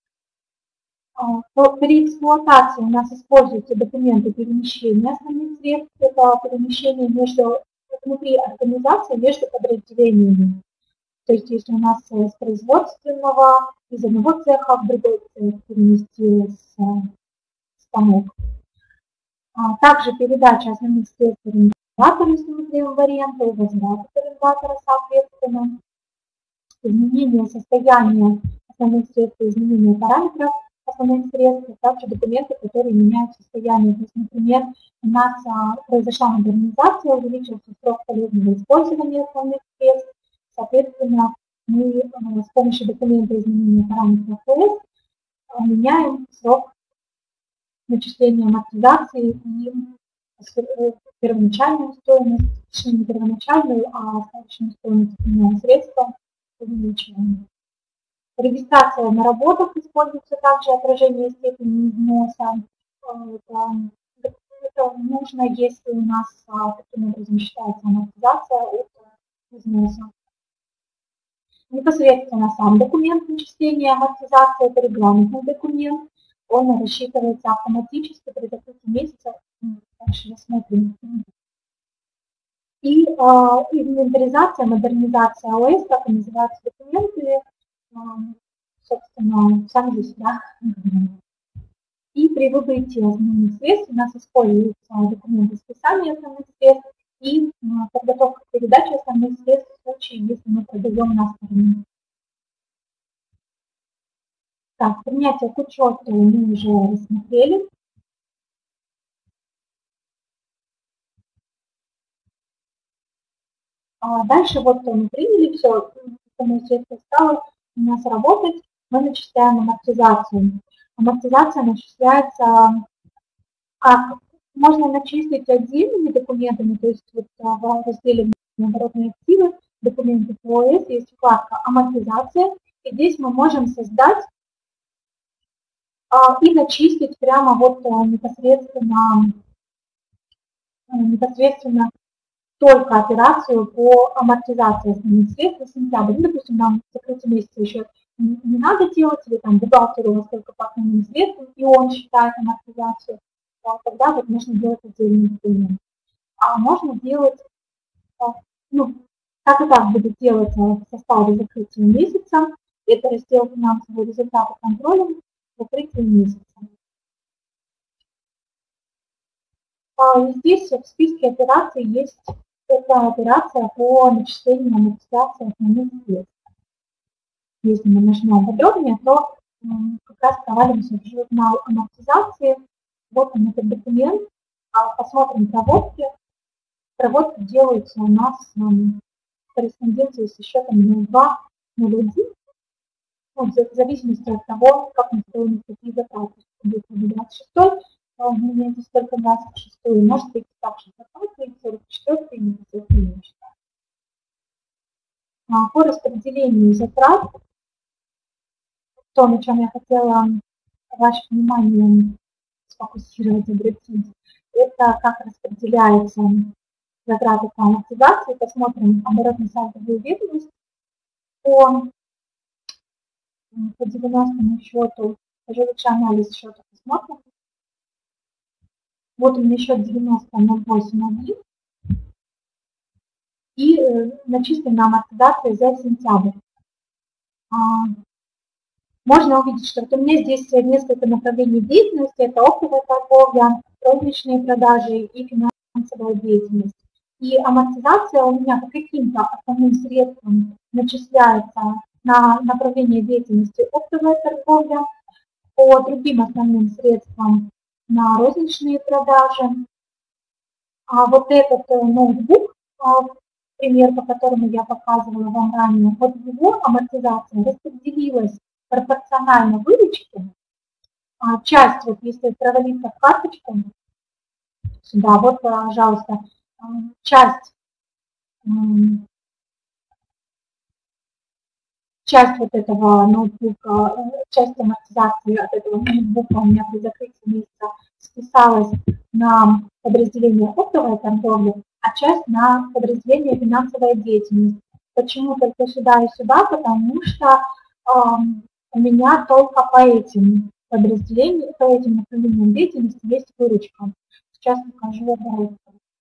При эксплуатации у нас используются документы перемещения основных средств, это перемещение между, внутри организации между подразделениями. То есть если у нас с производственного, из одного цеха в другой цех перенести станок. Также передача основных средств арендатору, если мы даем в аренду, возврат арендатора соответственно, изменение состояния основных средств, изменение параметров основных средств, а также документы, которые меняют состояние. То есть, например, у нас произошла модернизация, увеличился срок полезного использования основных средств. Соответственно, мы с помощью документа изменения параметров ОС меняем срок начисления амортизации и первоначальную стоимость, точнее не первоначальную, а остаточную стоимость меняем средства, увеличиваем. Регистрация на работах используется также отражение степени износа. Это, это нужно, если у нас таким образом считается амортизация от износа. Непосредственно сам документ начисления амортизации, это регламентный документ, он рассчитывается автоматически при закрытии месяца. Дальше рассмотрим. И э, инвентаризация, модернизация ОС, так и называются документы, э, собственно, сами за себя. И при выбытии основных средств у нас используются документы списания основных средств и э, подготовка к передаче основных средств в случае, если мы продаем на стороне. Так, принятие к учету мы уже рассмотрели. А дальше вот мы приняли все, средство стало у нас работать, мы начисляем амортизацию. Амортизация начисляется, как можно начислить отдельными документами, то есть вот в разделе оборотные активы, документы по ОС, есть вкладка амортизация, и здесь мы можем создать и начислить прямо вот непосредственно, непосредственно только операцию по амортизации основных средств на сентябрь. Ну, допустим, нам в закрытии месяца еще не, не надо делать, или там бухгалтер у вас только по основным средствам, и он считает амортизацию, то тогда вот можно делать отдельный документ. А можно делать, ну, как и так будет делаться в составе закрытия месяца, это раздел финансового результата контроля закрытия месяца. А здесь в списке операций есть эта операция по начислению амортизации основных средств. Если мы нажмем подробнее, то как раз провалимся в журнал амортизации. Вот он, этот документ. Посмотрим проводки. Проводки делаются у нас в корреспонденции со счетом ноль два ноль один. Ну, в зависимости от того, как настроены какие затраты. Будет двадцать шестой, у меня здесь только двадцать шестой, может быть также затраты, сорок четвёртый, не не считаю. По распределению затрат, то, на чем я хотела ваше внимание сфокусировать, обратить, это как распределяются затраты по амортизации. Посмотрим оборотно-сальдовую ведомость по, по девяностому счету, уже лучше анализ счета посмотрим. Вот у меня счет девяносто ноль восемь один и э, начислена амортизация за сентябрь. А, можно увидеть, что вот у меня здесь несколько направлений деятельности. Это оптовая торговля, розничные продажи и финансовая деятельность. И амортизация у меня по каким-то основным средствам начисляется на направление деятельности оптовая торговля, по другим основным средствам на розничные продажи. А вот этот ноутбук, пример, по которому я показывала вам ранее, вот его амортизация распределилась пропорционально выручке. Часть, вот если провалиться в карточку, сюда, вот, пожалуйста, часть, часть вот этого ноутбука, часть амортизации от этого ноутбука у меня при закрытии месяца списалась на подразделение оптовой торговли, а часть на подразделение финансовая деятельность. Почему только сюда и сюда? Потому что э, у меня только по этим подразделениям, по этим направлениям деятельности есть выручка. Сейчас покажу оборот.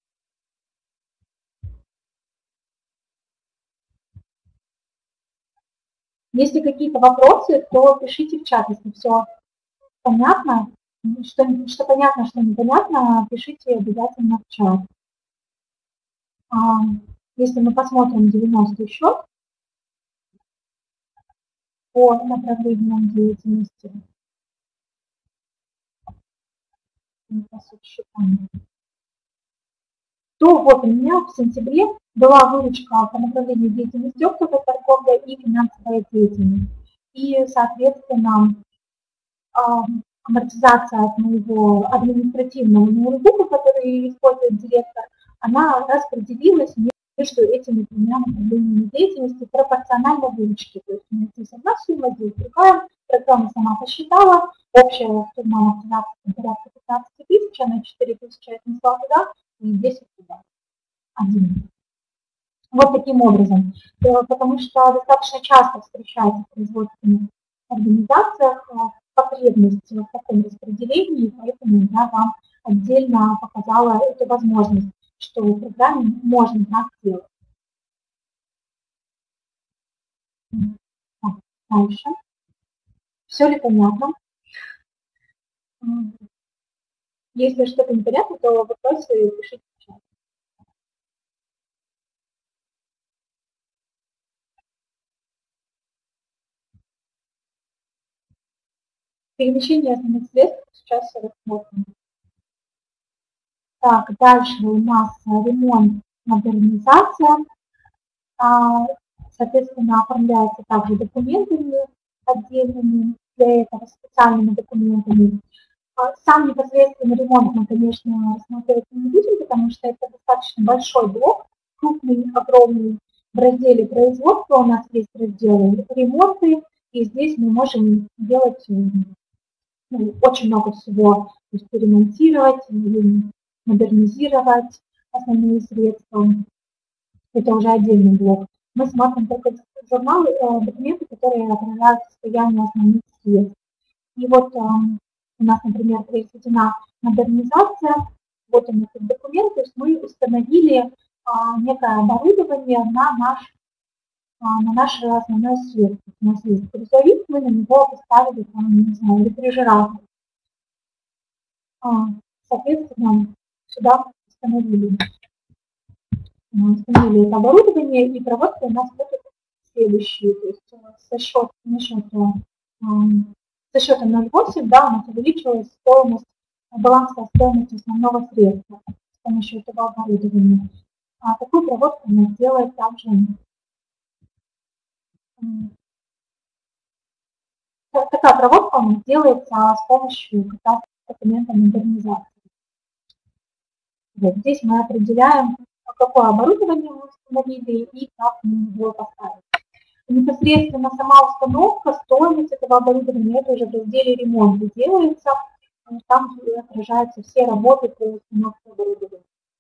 Если какие-то вопросы, то пишите в чат, если все понятно. Что, что понятно, что непонятно, пишите обязательно в чат. Если мы посмотрим девяностый счет по направлениям деятельности, то вот у меня в сентябре была выручка по направлению деятельности оптовой торговли и финансовая деятельность. И, соответственно, амортизация от моего административного ноутбука, который использует директор, она распределилась между этими двумя направлениями деятельности пропорционально выручке. То есть у меня здесь одна сумма, здесь другая. Программа сама посчитала. Общая сумма амортизации порядка пятнадцать тысяч, она четыре тысячи отнесла туда и десять туда. один. Вот таким образом. Потому что достаточно часто встречается в производственных организациях потребность в таком распределении, поэтому я вам отдельно показала эту возможность, что в программе можно так сделать. Так, дальше. Все ли понятно? Если что-то непонятно, то вопросы пишите в чат. Перемещение основных средств сейчас рассмотрим. Так, дальше у нас ремонт, модернизация. Соответственно, оформляются также документами отдельными, для этого специальными документами. Сам непосредственно ремонт мы, конечно, рассматривать не будем, потому что это достаточно большой блок, крупный, огромный. В разделе производства у нас есть разделы ремонты, и здесь мы можем делать ну, очень много всего, то есть ремонтировать, модернизировать основные средства. Это уже отдельный блок. Мы смотрим только журналы, документы, которые отражают состояние основных средств. И вот у нас, например, произведена модернизация, вот он этот документ, то есть мы установили некое оборудование на наш, на наше основное средство. У нас есть грузовик, мы на него поставили, там, не знаю, рефрижератор. Соответственно, сюда установили. Установили это оборудование, и проводка у нас будет следующие. То есть со счета, со счета ноль восемь, да, у нас увеличилась стоимость, балансовая стоимость основного средства с помощью этого оборудования. А такую проводку у нас делает также такая проводка у нас делается с помощью как раз документа модернизации. Вот здесь мы определяем, какое оборудование мы установили и как мы его поставили. Непосредственно сама установка, стоимость этого оборудования, это уже в разделе ремонта делается, там отражаются все работы по установке оборудования.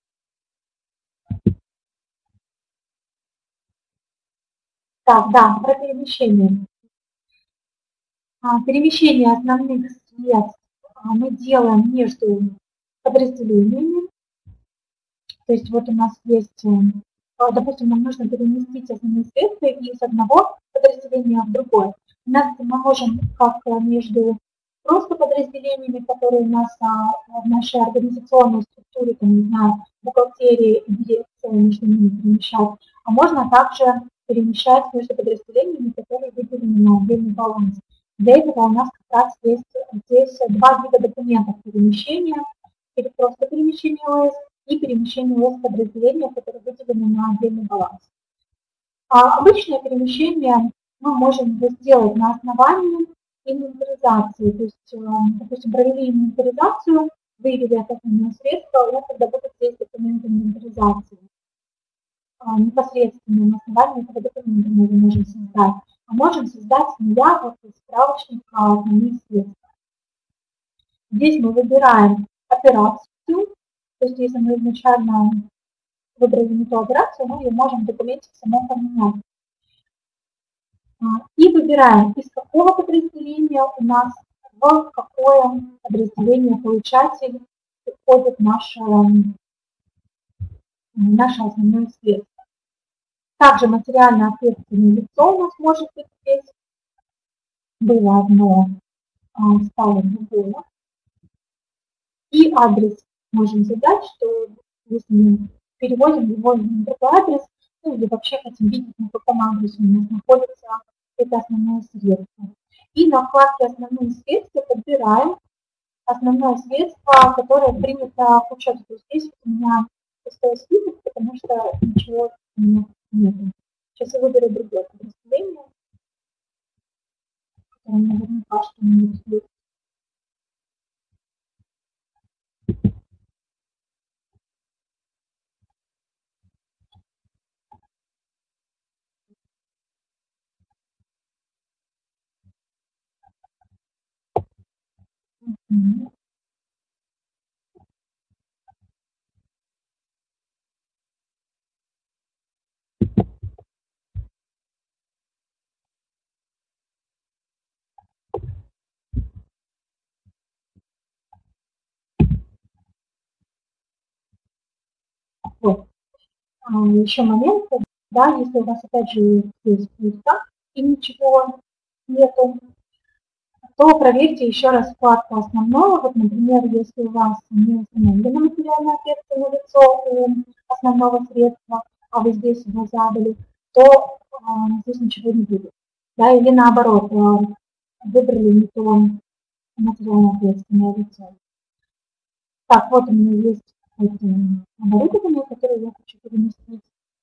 Так, да, про перемещение. Перемещение основных средств мы делаем между подразделениями. То есть вот у нас есть, допустим, нам нужно переместить основные средства из одного подразделения в другое. У нас мы можем как между просто подразделениями, которые у нас в нашей организационной структуре, там, не знаю, бухгалтерии, дирекция между ними перемещать, а можно также перемещать между подразделениями, которые выделены на отдельный баланс. Для этого у нас как раз есть здесь два вида документов перемещения, просто перемещение ОС и перемещение ОС подразделения, которые выделены на отдельный баланс. А обычное перемещение мы можем сделать на основании инвентаризации, то есть, допустим, провели инвентаризацию, выявили это основное средство, у нас тогда будут здесь документы инвентаризации. Непосредственно на основании этого документа мы его можем создать. А можем создать с нуля вот из справочника основных средств. Здесь мы выбираем операцию, то есть если мы изначально выбрали не ту операцию, мы ее можем в документе самому поменять. И выбираем, из какого подразделения у нас, в какое подразделение получатель входит наше, наше основное средство. Также материально ответственное лицо у нас может быть здесь. Было одно, стало другое. И адрес можем задать, что если мы переводим его на другой адрес, ну или вообще хотим видеть, на каком адресе у нас находится это основное средство. И на вкладке «Основные средства» подбираем основное средство, которое принято к учету. То есть здесь у меня пустой список, потому что ничего нет. Сейчас я выберу другое подразделение, которое наверняка что-нибудь есть. Mm-hmm. Вот. А, еще момент, да, если у вас опять же есть пусто и ничего нету, то проверьте еще раз вкладку основного. Вот, например, если у вас не установлено материальное ответственное лицо у основного средства, а вы здесь его задали, то а, здесь ничего не будет. Да, или наоборот, выбрали не то материально ответственное лицо. Так, вот у меня есть оборудование, которое я хочу переместить.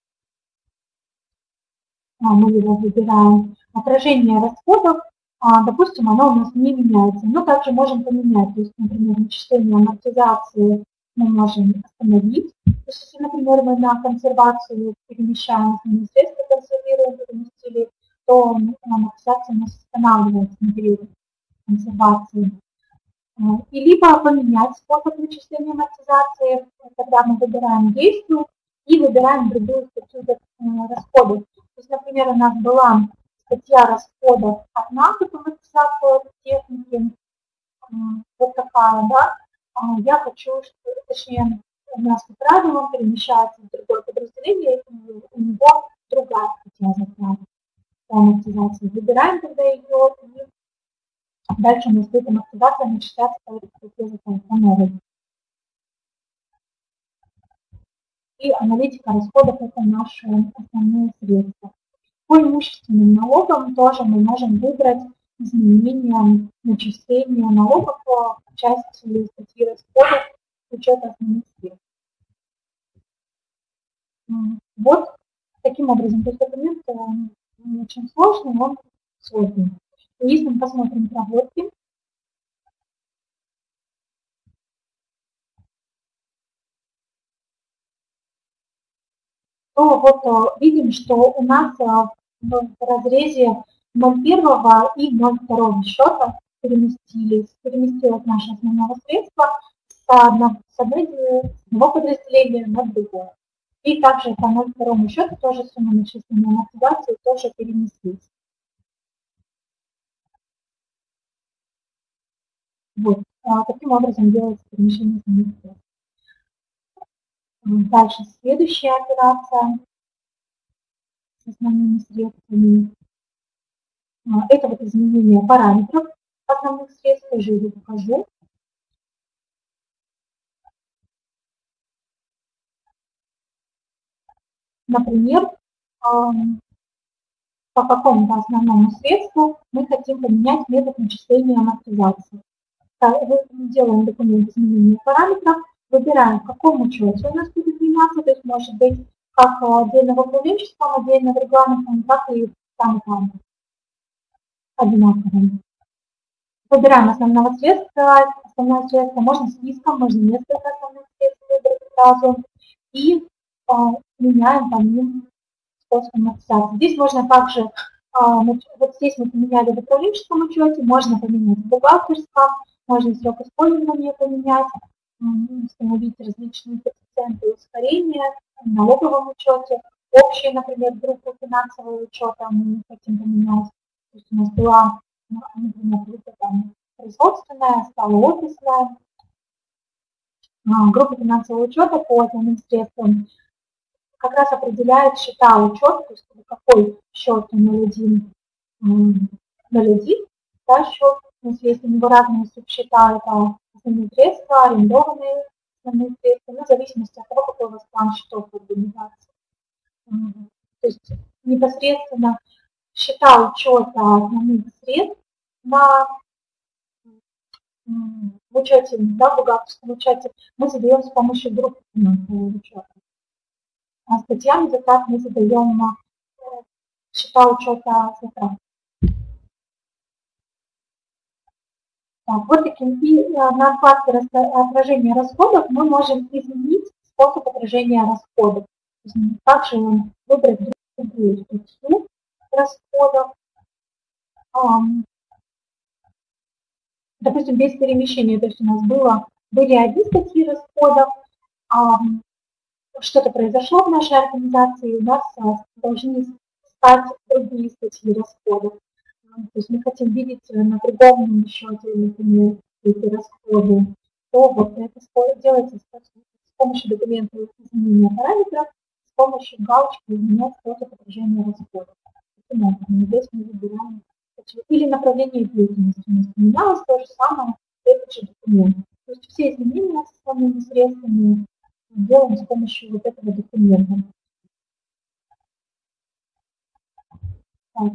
А, мы его выбираем. Отражение расходов, а, допустим, оно у нас не меняется, но также можем поменять. То есть, например, начисление амортизации мы можем остановить. То есть, если, например, мы на консервацию перемещаем основные средства, консервируем, переместили, то амортизация у нас останавливается на период консервации. И либо поменять способ начисления амортизации, когда мы выбираем действие и выбираем другую статью расходов. То есть, например, у нас была статья расходов от автоматизации техники, вот такая, да, я хочу, что, точнее, у нас по правилам перемещается в другое подразделение, и у него другая статья затрат по амортизации. Выбираем тогда ее, и дальше у нас будет амортизация начисляться по этой статье затрат по новой. И аналитика расходов – это наши основные средства. По имущественным налогам тоже мы можем выбрать изменение начисления налогов по части статьи расходов с учета основных средств. Вот таким образом. То есть документ очень сложный, он сложный. Если мы посмотрим проводки, то вот видим, что у нас в разрезе ноль первого и ноль второго счета переместились, переместилось наше основное средство с одного, с одного подразделения на другое. И также по ноль второму счету тоже сумма начисленной амортизации тоже перенеслись. Вот. Таким образом делается перемещение основных средств. Дальше следующая операция с основными средствами. Это вот изменение параметров основных средств, тоже я покажу. например, по какому-то основному средству мы хотим поменять метод начисления амортизации. Делаем документ изменения параметров, выбираем, в каком учете у нас будет меняться, то есть может быть как отдельно в управленческом, отдельно в регламентном, так и там и там одинаково. Выбираем основного средства, основное средство можно списком, можно несколько основных средств выбрать сразу, и а, меняем по ним способ амортизации. Здесь можно также, а, вот здесь мы поменяли в управленческом учете, можно поменять в бухгалтерском, можно срок использования поменять, установить различные коэффициенты ускорения в налоговом учете, общие, например, группы финансового учета мы хотим поменять. То есть у нас была, например, группа там, производственная, стала отраслевая, группа финансового учета по основным средствам как раз определяет счета учета, то есть какой счет ноль один, ноль один, да, счет, если у него разные субсчета, это основные средства, арендованные основные средства, ну, в зависимости от того, какой у вас план счетов в организации. То есть непосредственно счета учета основных средств на в учете, да, в бухгалтерском учете мы задаем с помощью группы финансового учета. А статьями затрат мы задаем счета учета затрат. Так, вот таким и на вкладке отражения расходов мы можем изменить способ отражения расходов. Также выбрать другую статью расходов. Допустим, без перемещения, то есть у нас было, были одни статьи расходов, что-то произошло в нашей организации, у нас должны стать другие статьи расходов. То есть мы хотим видеть на другом счете, например, эти расходы, то вот это делается с помощью документа изменения параметров, с помощью галочки изменять способ отражения расходов. Здесь мы выбираем или направление деятельности у нас поменялось, то же самое, этот же документ. То есть все изменения с основными средствами делаем с помощью вот этого документа. Так.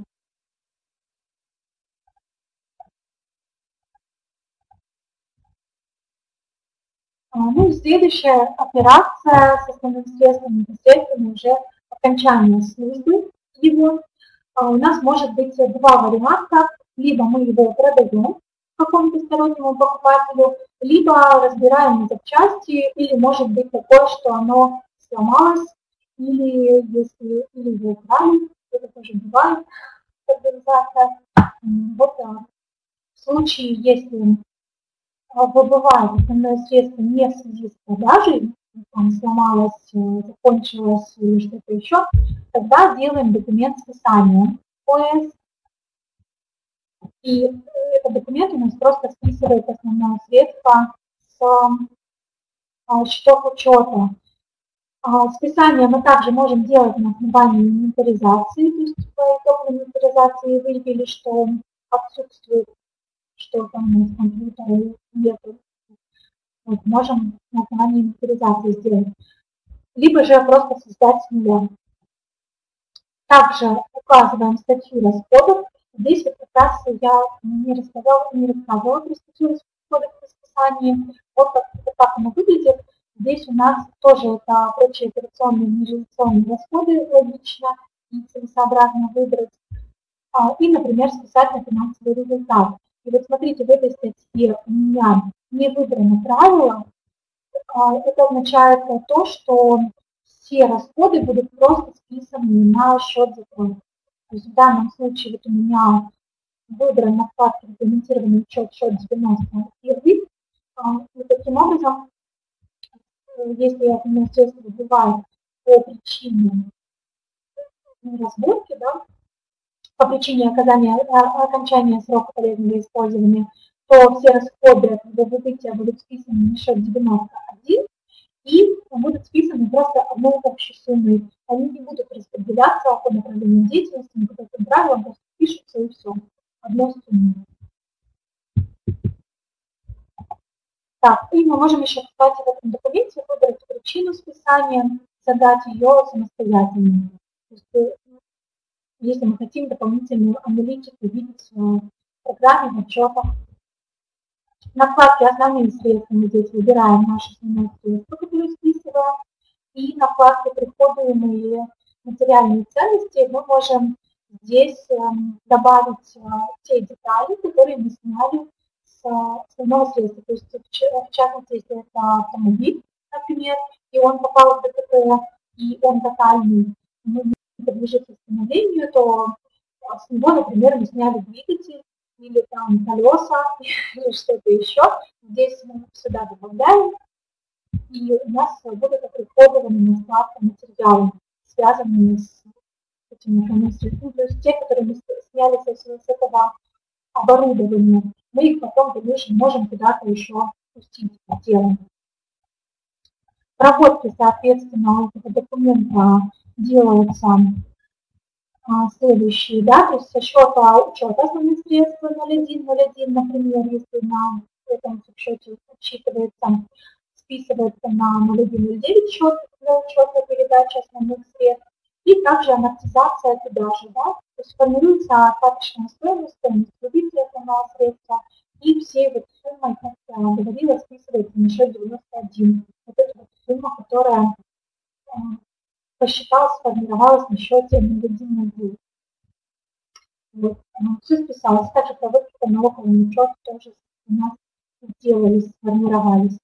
Ну и следующая операция с основным средством непосредственно уже окончание службы его. У нас может быть два варианта. Либо мы его продаем какому-то стороннему покупателю, либо разбираем на запчасти, или может быть такое, что оно сломалось, или если или его украли, это тоже бывает в организациях. Вот в случае, если выбывает основное средство не в связи с продажей, там сломалось, закончилось или что-то еще, тогда делаем документ списания ОС. И этот документ у нас просто списывает основное средство с счетов учета. Списание мы также можем делать на основании инвентаризации, то есть по итогам инвентаризации выявили, что отсутствует что-то у нас в компьютере нет. Вот, можем на основании инвентаризации сделать. Либо же просто создать с нуля. Также указываем статью расходов. Здесь вот как раз я не рассказала, не рассказывала про статью расходов при списании. Вот как, вот как она выглядит. Здесь у нас тоже это прочие операционные и межреализационные расходы логично и целесообразно выбрать. И, например, списать на финансовый результат. И вот смотрите, в этой статье у меня не выбрано правило. Это означает то, что все расходы будут просто списаны на счет затрат. То есть в данном случае вот у меня выбран на вкладке регламентированный счет, счет девяносто один. И таким образом, если основное средство выбывает по причине разборки, да, по причине оказания, окончания срока полезного использования, то все расходы от выбытия будут списаны на счет девяносто один и будут списаны просто одной общей суммой. Они не будут распределяться по направлению деятельности, ни по каким правилам, просто пишутся и все. Одной суммой. Так, и мы можем еще, кстати, в этом документе выбрать причину списания, задать ее самостоятельно. То есть, если мы хотим дополнительную аналитику видеть в программе, в отчетах. На вкладке «Основные средства» мы здесь выбираем наши основные средства, которые списываем. И на вкладке «Приходуемые материальные ценности» мы можем здесь добавить те детали, которые мы сняли с основного средства. То есть, в частности, если это автомобиль, например, и он попал в ДТП, и он тотальный, мы не подлежит восстановлению, то с него, например, мы сняли двигатель, или там колеса, или что-то еще. Здесь мы сюда добавляем, и у нас будут оприходованы на складку материалы, связанные с этими информацией. Ну, то есть те, которые мы сняли с, с этого оборудования, мы их потом в дальнейшем можем куда-то еще пустить делом. Проводки, соответственно, этого документа делаются а, следующие, да, то есть со счета учета основных средств ноль один ноль один, например, если на этом счете учитывается, списывается на ноль один ноль девять счет для учета передачи основных средств, и также амортизация туда же, да, то есть формируется остаточная стоимость, стоимость выбития основного средства, и все вот суммы, как я говорила, списывается на счет девяносто один. Вот эта вот сумма, которая э, посчиталась, сформировалась на счете ноль один ноль девять. Вот, все списалось. Также проводки по налоговому учету тоже у нас сделались, сформировались.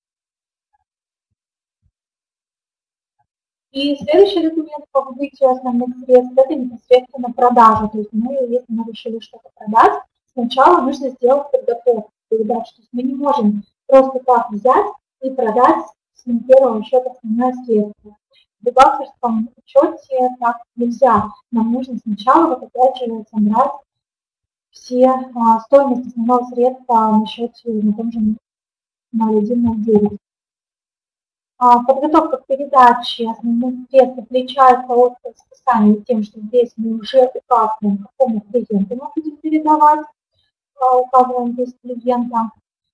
И следующий документ по выбытию основных средств – это непосредственно продажа. То есть мы, если мы решили что-то продать, сначала нужно сделать подготовку передачи. То есть мы не можем просто так взять и продать с первого счета основное средство. В бухгалтерском учете так нельзя. Нам нужно сначала, вот опять же, собрать все а, стоимость основного средства на счете на том же ноль один ноль девять. Подготовка к передаче основных средств отличается от списания тем, что здесь мы уже указываем, какому клиенту мы будем передавать, указываем здесь клиента.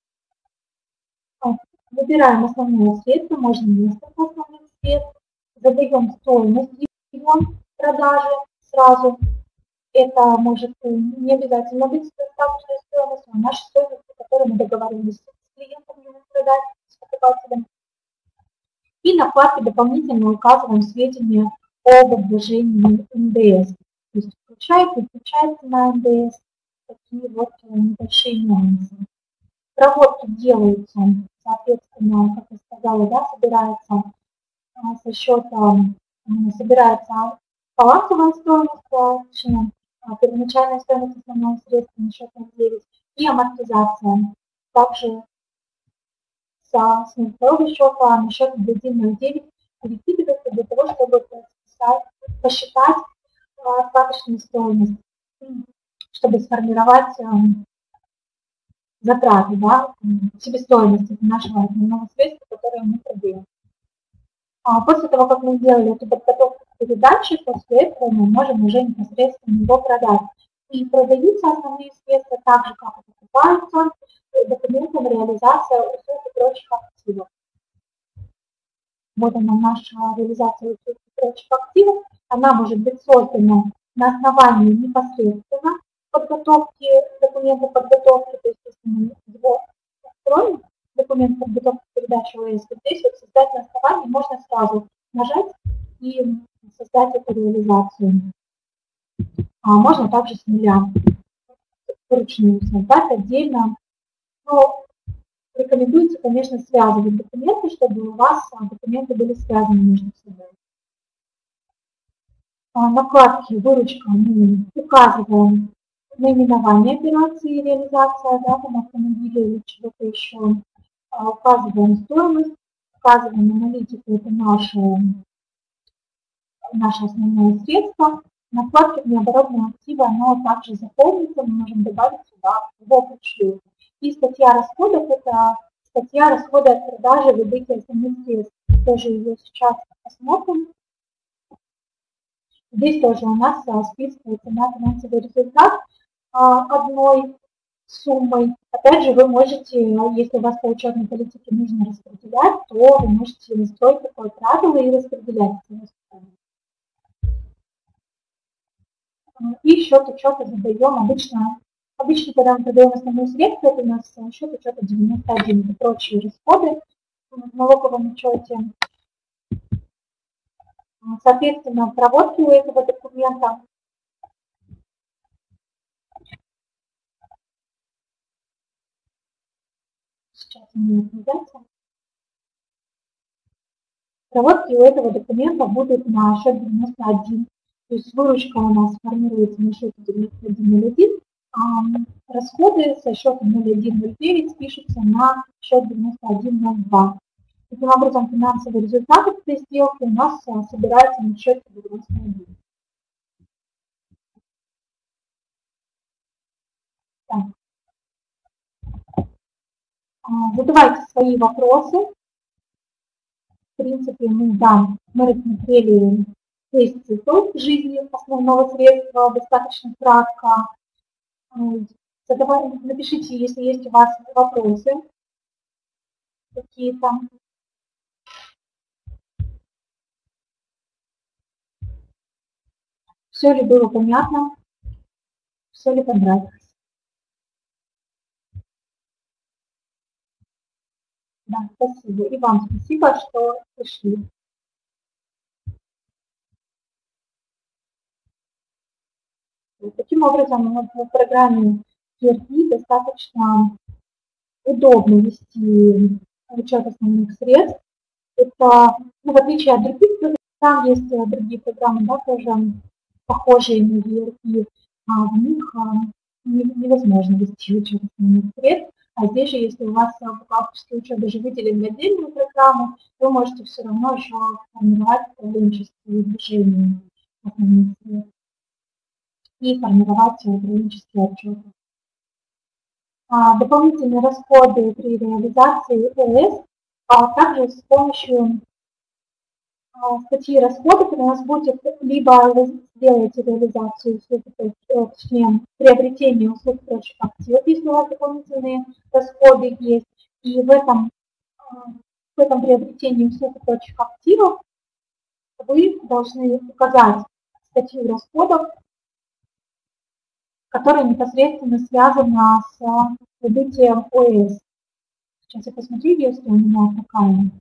Выбираем основное средство, можно несколько основных средств, задаем стоимость его продажи сразу. Это может не обязательно быть достаточной стоимостью, а наша стоимость, по которой мы договорились с клиентом его продать, с покупателем. И на вкладке дополнительно указываем сведения об обложении эн дэ эс. То есть включается и включается на эн дэ эс. Такие вот небольшие нюансы. Проводки делаются, соответственно, как я сказала, да, собирается со счета, собирается балансовая стоимость, точнее, первоначальная стоимость основного средства на счет ноль девять и амортизация. Также со второго счета на счет ноль один ноль девять перекидывается для того, чтобы посчитать остаточную стоимость, чтобы сформировать затраты, да, себестоимость нашего основного средства, которое мы продаем. А после того, как мы сделали эту подготовку к передаче, после этого мы можем уже непосредственно его продать. И продаются основные средства так же, как и покупаются, документом реализация услуг и прочих активов. Вот она, наша реализация услуг и прочих активов. Она может быть создана на основании непосредственно подготовки, документа подготовки, то есть если мы его откроем, документ подготовки передачи о эс, вот здесь вот создать на основании можно сразу нажать и создать эту реализацию. А можно также с нуля вручную создать отдельно. Но рекомендуется, конечно, связывать документы, чтобы у вас документы были связаны между собой. На вкладке «Выручка» мы указываем наименование операции и реализация, да, там автомобиля или чего-то еще. Указываем стоимость, указываем аналитику, это наше, наше основное средство. На вкладке «Необоротные активы» оно также заполнится, мы можем добавить сюда его вручную. И статья расходов – это статья расхода от продажи выбытия основных средств. Тоже ее сейчас посмотрим. Здесь тоже у нас списывается на финансовый результат одной суммой. Опять же, вы можете, если у вас по учетной политике нужно распределять, то вы можете настроить такое правило и распределять. И счет учета задаем обычно, обычно, когда мы продаем основные средства, это у нас счет учета девяносто один и прочие расходы в налоговом учете. Соответственно, в проводке у этого документа сейчас у меня отвязаться. Проводки у этого документа будут на счет девяносто один. То есть выручка у нас формируется на счете девяносто один ноль один, а расходы со счета ноль один ноль девять пишутся на счет девяносто один ноль два. Таким образом, финансовый результат этой сделки у нас собирается на счете девяносто один. Так. Задавайте свои вопросы. В принципе, мы, да, мы рассмотрели шесть цветов жизни основного средства достаточно кратко. Задавайте, напишите, если есть у вас вопросы какие-то. Все ли было понятно? Все ли понравилось? Да, спасибо. И вам спасибо, что пришли. Таким образом, в программе и эр пи достаточно удобно вести учет основных средств. Это, ну, в отличие от других программ, есть другие программы, да, тоже похожие на и эр пи, а в них невозможно вести учет основных средств. А здесь же, если у вас бухгалтерский учет даже выделен в отдельную программу, вы можете все равно еще формировать управленческие движения основных средств и формировать управленческие отчеты. А, дополнительные расходы при реализации о эс, а также с помощью а, статьи расходов у нас будет либо сделаете реализацию услуг, точнее, приобретение услуг прочих активов, если у вас дополнительные расходы есть, и в этом, в этом приобретении услуг прочих активов вы должны указать статью расходов, которая непосредственно связана с прибытием о эс. Сейчас я посмотрю, если у меня такая.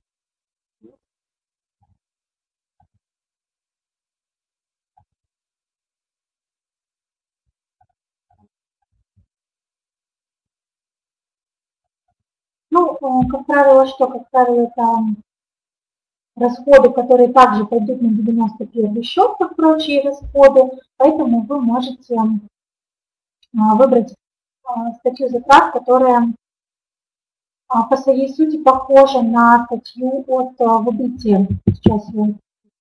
Ну, как правило, что? Как правило, это расходы, которые также пойдут на девяносто первый счет, как прочие расходы, поэтому вы можете выбрать статью затрат, которая по своей сути похожа на статью от выбытия. Сейчас я...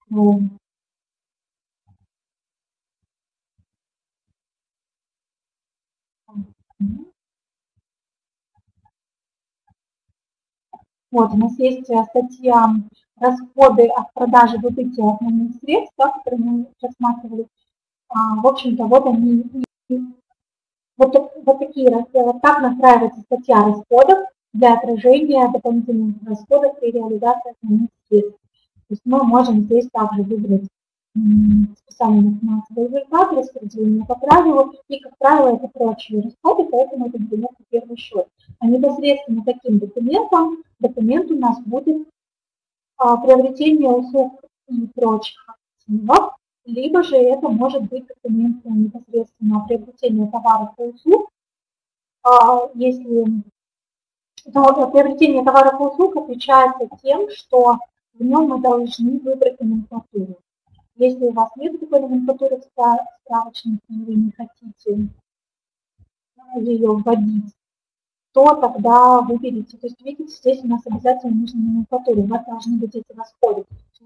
Вот, у нас есть статья «Расходы от продажи выбытия основных средств», да, которые мы рассматривали. В общем-то, вот они, вот, вот такие, вот так настраивается статья расходов для отражения дополнительных расходов при реализации основных средств. То есть мы можем здесь также выбрать списание на финансовый результат, распределение по правилу, и, как правило, это прочие расходы, поэтому это девяносто первый счет. А непосредственно таким документом, документ у нас будет а, приобретение услуг и прочих активов, либо же это может быть документ непосредственно приобретение товаров и услуг. А, если но приобретение товаров и услуг отличается тем, что в нем мы должны выбрать номенклатуру. Если у вас нет такой номенклатуры в справочнике, и вы не хотите ее вводить, то тогда выберите. То есть, видите, здесь у нас обязательно нужна номенклатура. У вас должны быть эти расходы.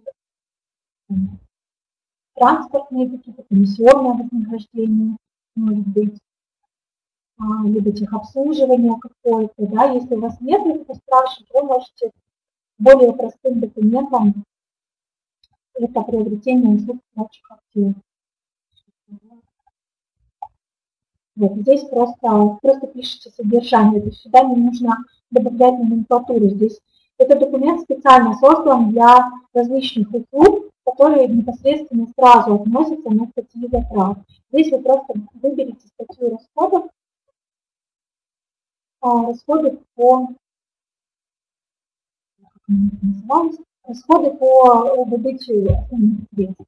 Транспортные какие-то, комиссионное вознаграждение, может быть, либо техобслуживание какое-то. Да? Если у вас нет этого справочника, вы можете более простым документом это приобретение услуг прочих активов. Вот, здесь просто, просто пишите содержание, то есть сюда не нужно добавлять номенклатуру. Здесь этот документ специально создан для различных услуг, которые непосредственно сразу относятся на статьи затрат. Здесь вы просто выберете статью расходов, расходы по, как они назывались, расходы по добыче основных средств.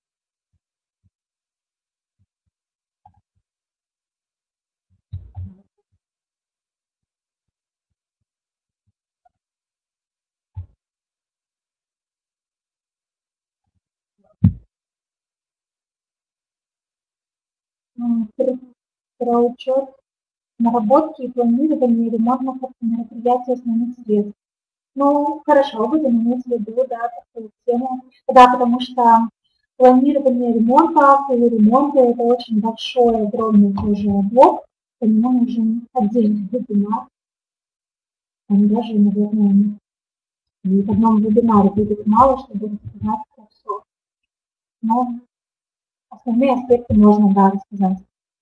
Про учет наработки и планирование ремонтных мероприятий основных средств. Ну, хорошо, будем иметь в виду, да, такую тему. Да, потому что планирование ремонта или ремонта – это очень большой, огромный тоже блок, по нему нужен отдельный вебинар. Там даже, наверное, в одном вебинаре будет мало, чтобы рассказать про все. Но основные аспекты можно, да, рассказать.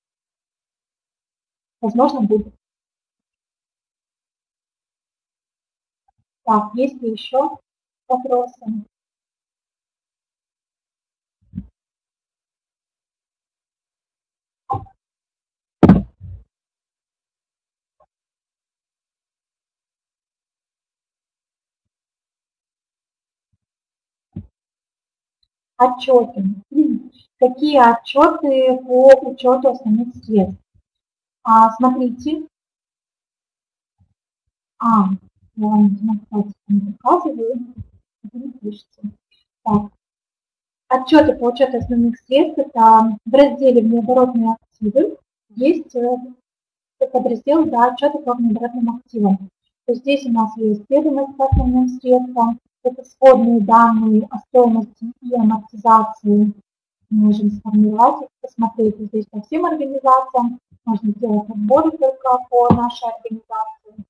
Возможно, будет. Так, есть ли еще вопросы? Отчеты. Какие отчеты по учету основных средств? А, смотрите. А, я вам, кстати, не показываю. Вы пишете. Так. Отчеты по учету основных средств, это в разделе «Внеоборотные активы» есть подраздел, да, отчеты по внеоборотным активам. То есть здесь у нас есть ведомость по основным средствам, это сводные данные о стоимости и амортизации. Мы можем сформировать их, посмотреть здесь по всем организациям, можно сделать отборы только по нашей организации.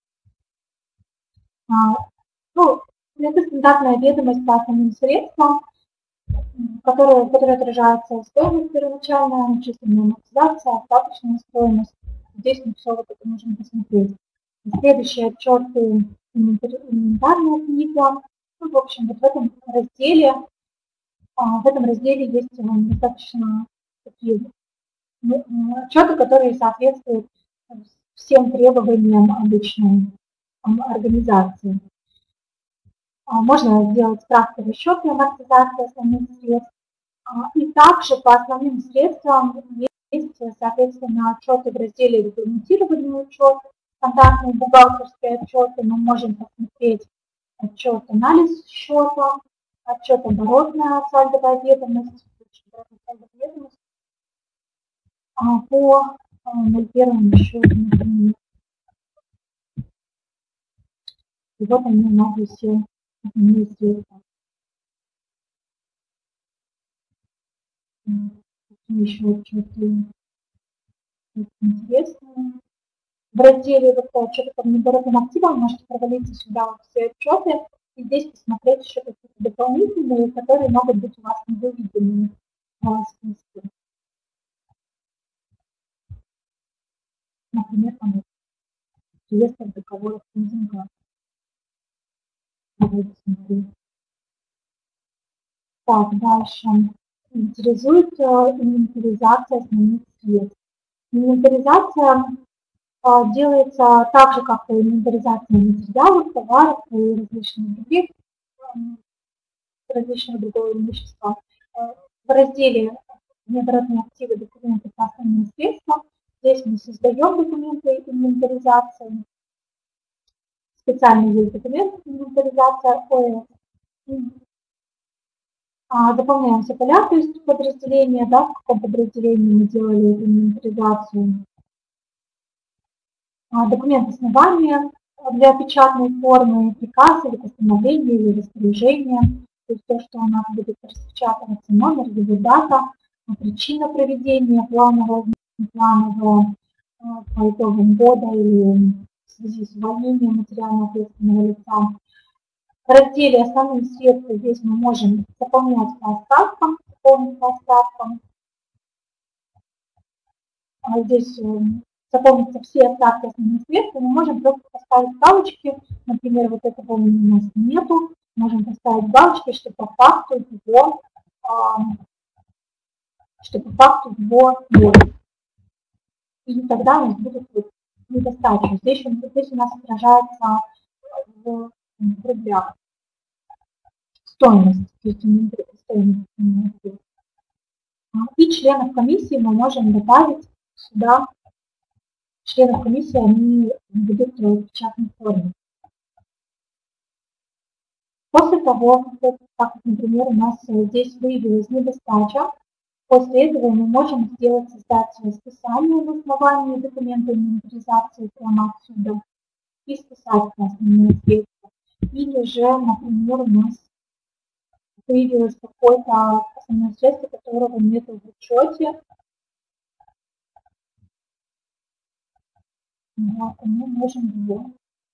А, ну, это стандартная ведомость по основным средствам, которая, которая отражается стоимость первоначальная, начисленная амортизация, остаточная стоимость. Здесь мы все вот это можем посмотреть. Следующий отчет инвентарная книга. Ну, в общем, вот в этом разделе, в этом разделе есть достаточно такие отчеты, которые соответствуют всем требованиям обычной организации. Можно сделать справку расчета амортизации основных средств. И также по основным средствам есть, соответственно, отчеты в разделе «Регламентированный учет», стандартные бухгалтерские отчеты. Мы можем посмотреть отчет «Анализ счета», отчет «Оборотная сальдовая ведомость», по первому счету, например. И вот они у нас все основные средства. Еще отчеты интересные. В разделе вот отчеты по внеоборотным активам можете провалиться сюда вот все отчеты и здесь посмотреть еще какие-то дополнительные, которые могут быть у вас не выведены в списке. Например, там реестр договоров лизинга. Давайте смотреть. Так, дальше. Интересует инвентаризация основных средств. Инвентаризация делается так же, как и инвентаризация материалов, товаров и различных других, различных другого имущества. В разделе «Внеоборотные активы, документы по основным средствам» здесь мы создаем документы инвентаризации. Специально есть документ инвентаризация ОС. Заполняем все поля, то есть подразделение, да, в каком подразделении мы делали эту инвентаризацию. Документ основания для печатной формы, приказ или постановление или распоряжение, то есть то, что у нас будет распечатываться, номер, его дата, причина проведения планового, планового по итогам года или в связи с увольнением материально ответственного лица. В разделе «Основные средства» здесь мы можем заполнять по остаткам, заполнить по остаткам. здесь заполнятся все остатки основных средств, мы можем просто поставить галочки, например, вот этого у нас нету, можем поставить галочки, что по факту его, что по факту его нет. И тогда у нас будут недостачи. Здесь, здесь у нас отражается в, в рублях стоимость, то есть стоимость. И членов комиссии мы можем добавить сюда. Членов комиссии они ведут в печатной форме. После того, как, например, у нас здесь выявилась недостача, после этого мы можем сделать создать списание на основании документа инвентаризации прямо отсюда и списать основные средства. Или же, например, у нас выявилось какое-то основное средство, которого нет в учете. Вот, мы можем его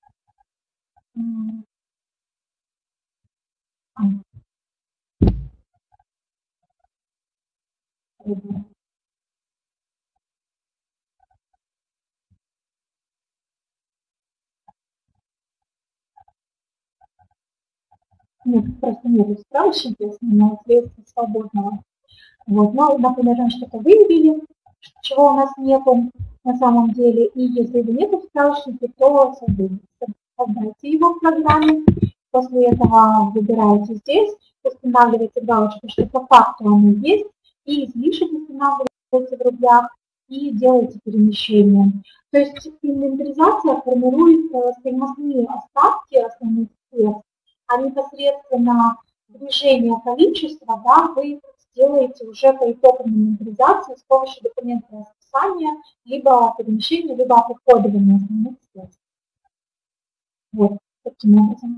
нет, просто нет справочника, основного средства свободного. Вот, но, например, мы что-то выявили, чего у нас нету на самом деле, и если его нет в справочнике, то создайте его в программе, после этого выбираете здесь, устанавливаете галочку, что по факту оно есть, и излишек устанавливаете в рублях, и делаете перемещение. То есть инвентаризация формирует стоимостные остатки основных средств, а непосредственно движение количества, да, вы сделаете уже по итогам инвентаризации с помощью документа расписания, либо перемещения, либо оприходования основных средств. Вот, таким образом.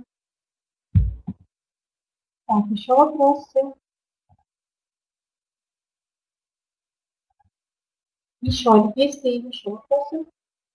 Так, еще вопросы? Еще, если еще вопросы?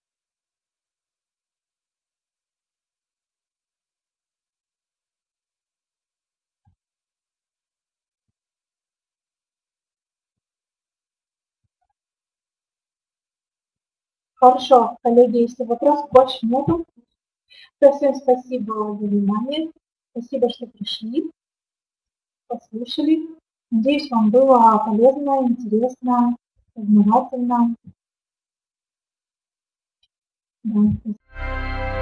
Хорошо, коллеги, если вопросов больше нету, то всем спасибо за внимание, спасибо, что пришли, послушали. Надеюсь, вам было полезно, интересно, познавательно. Да.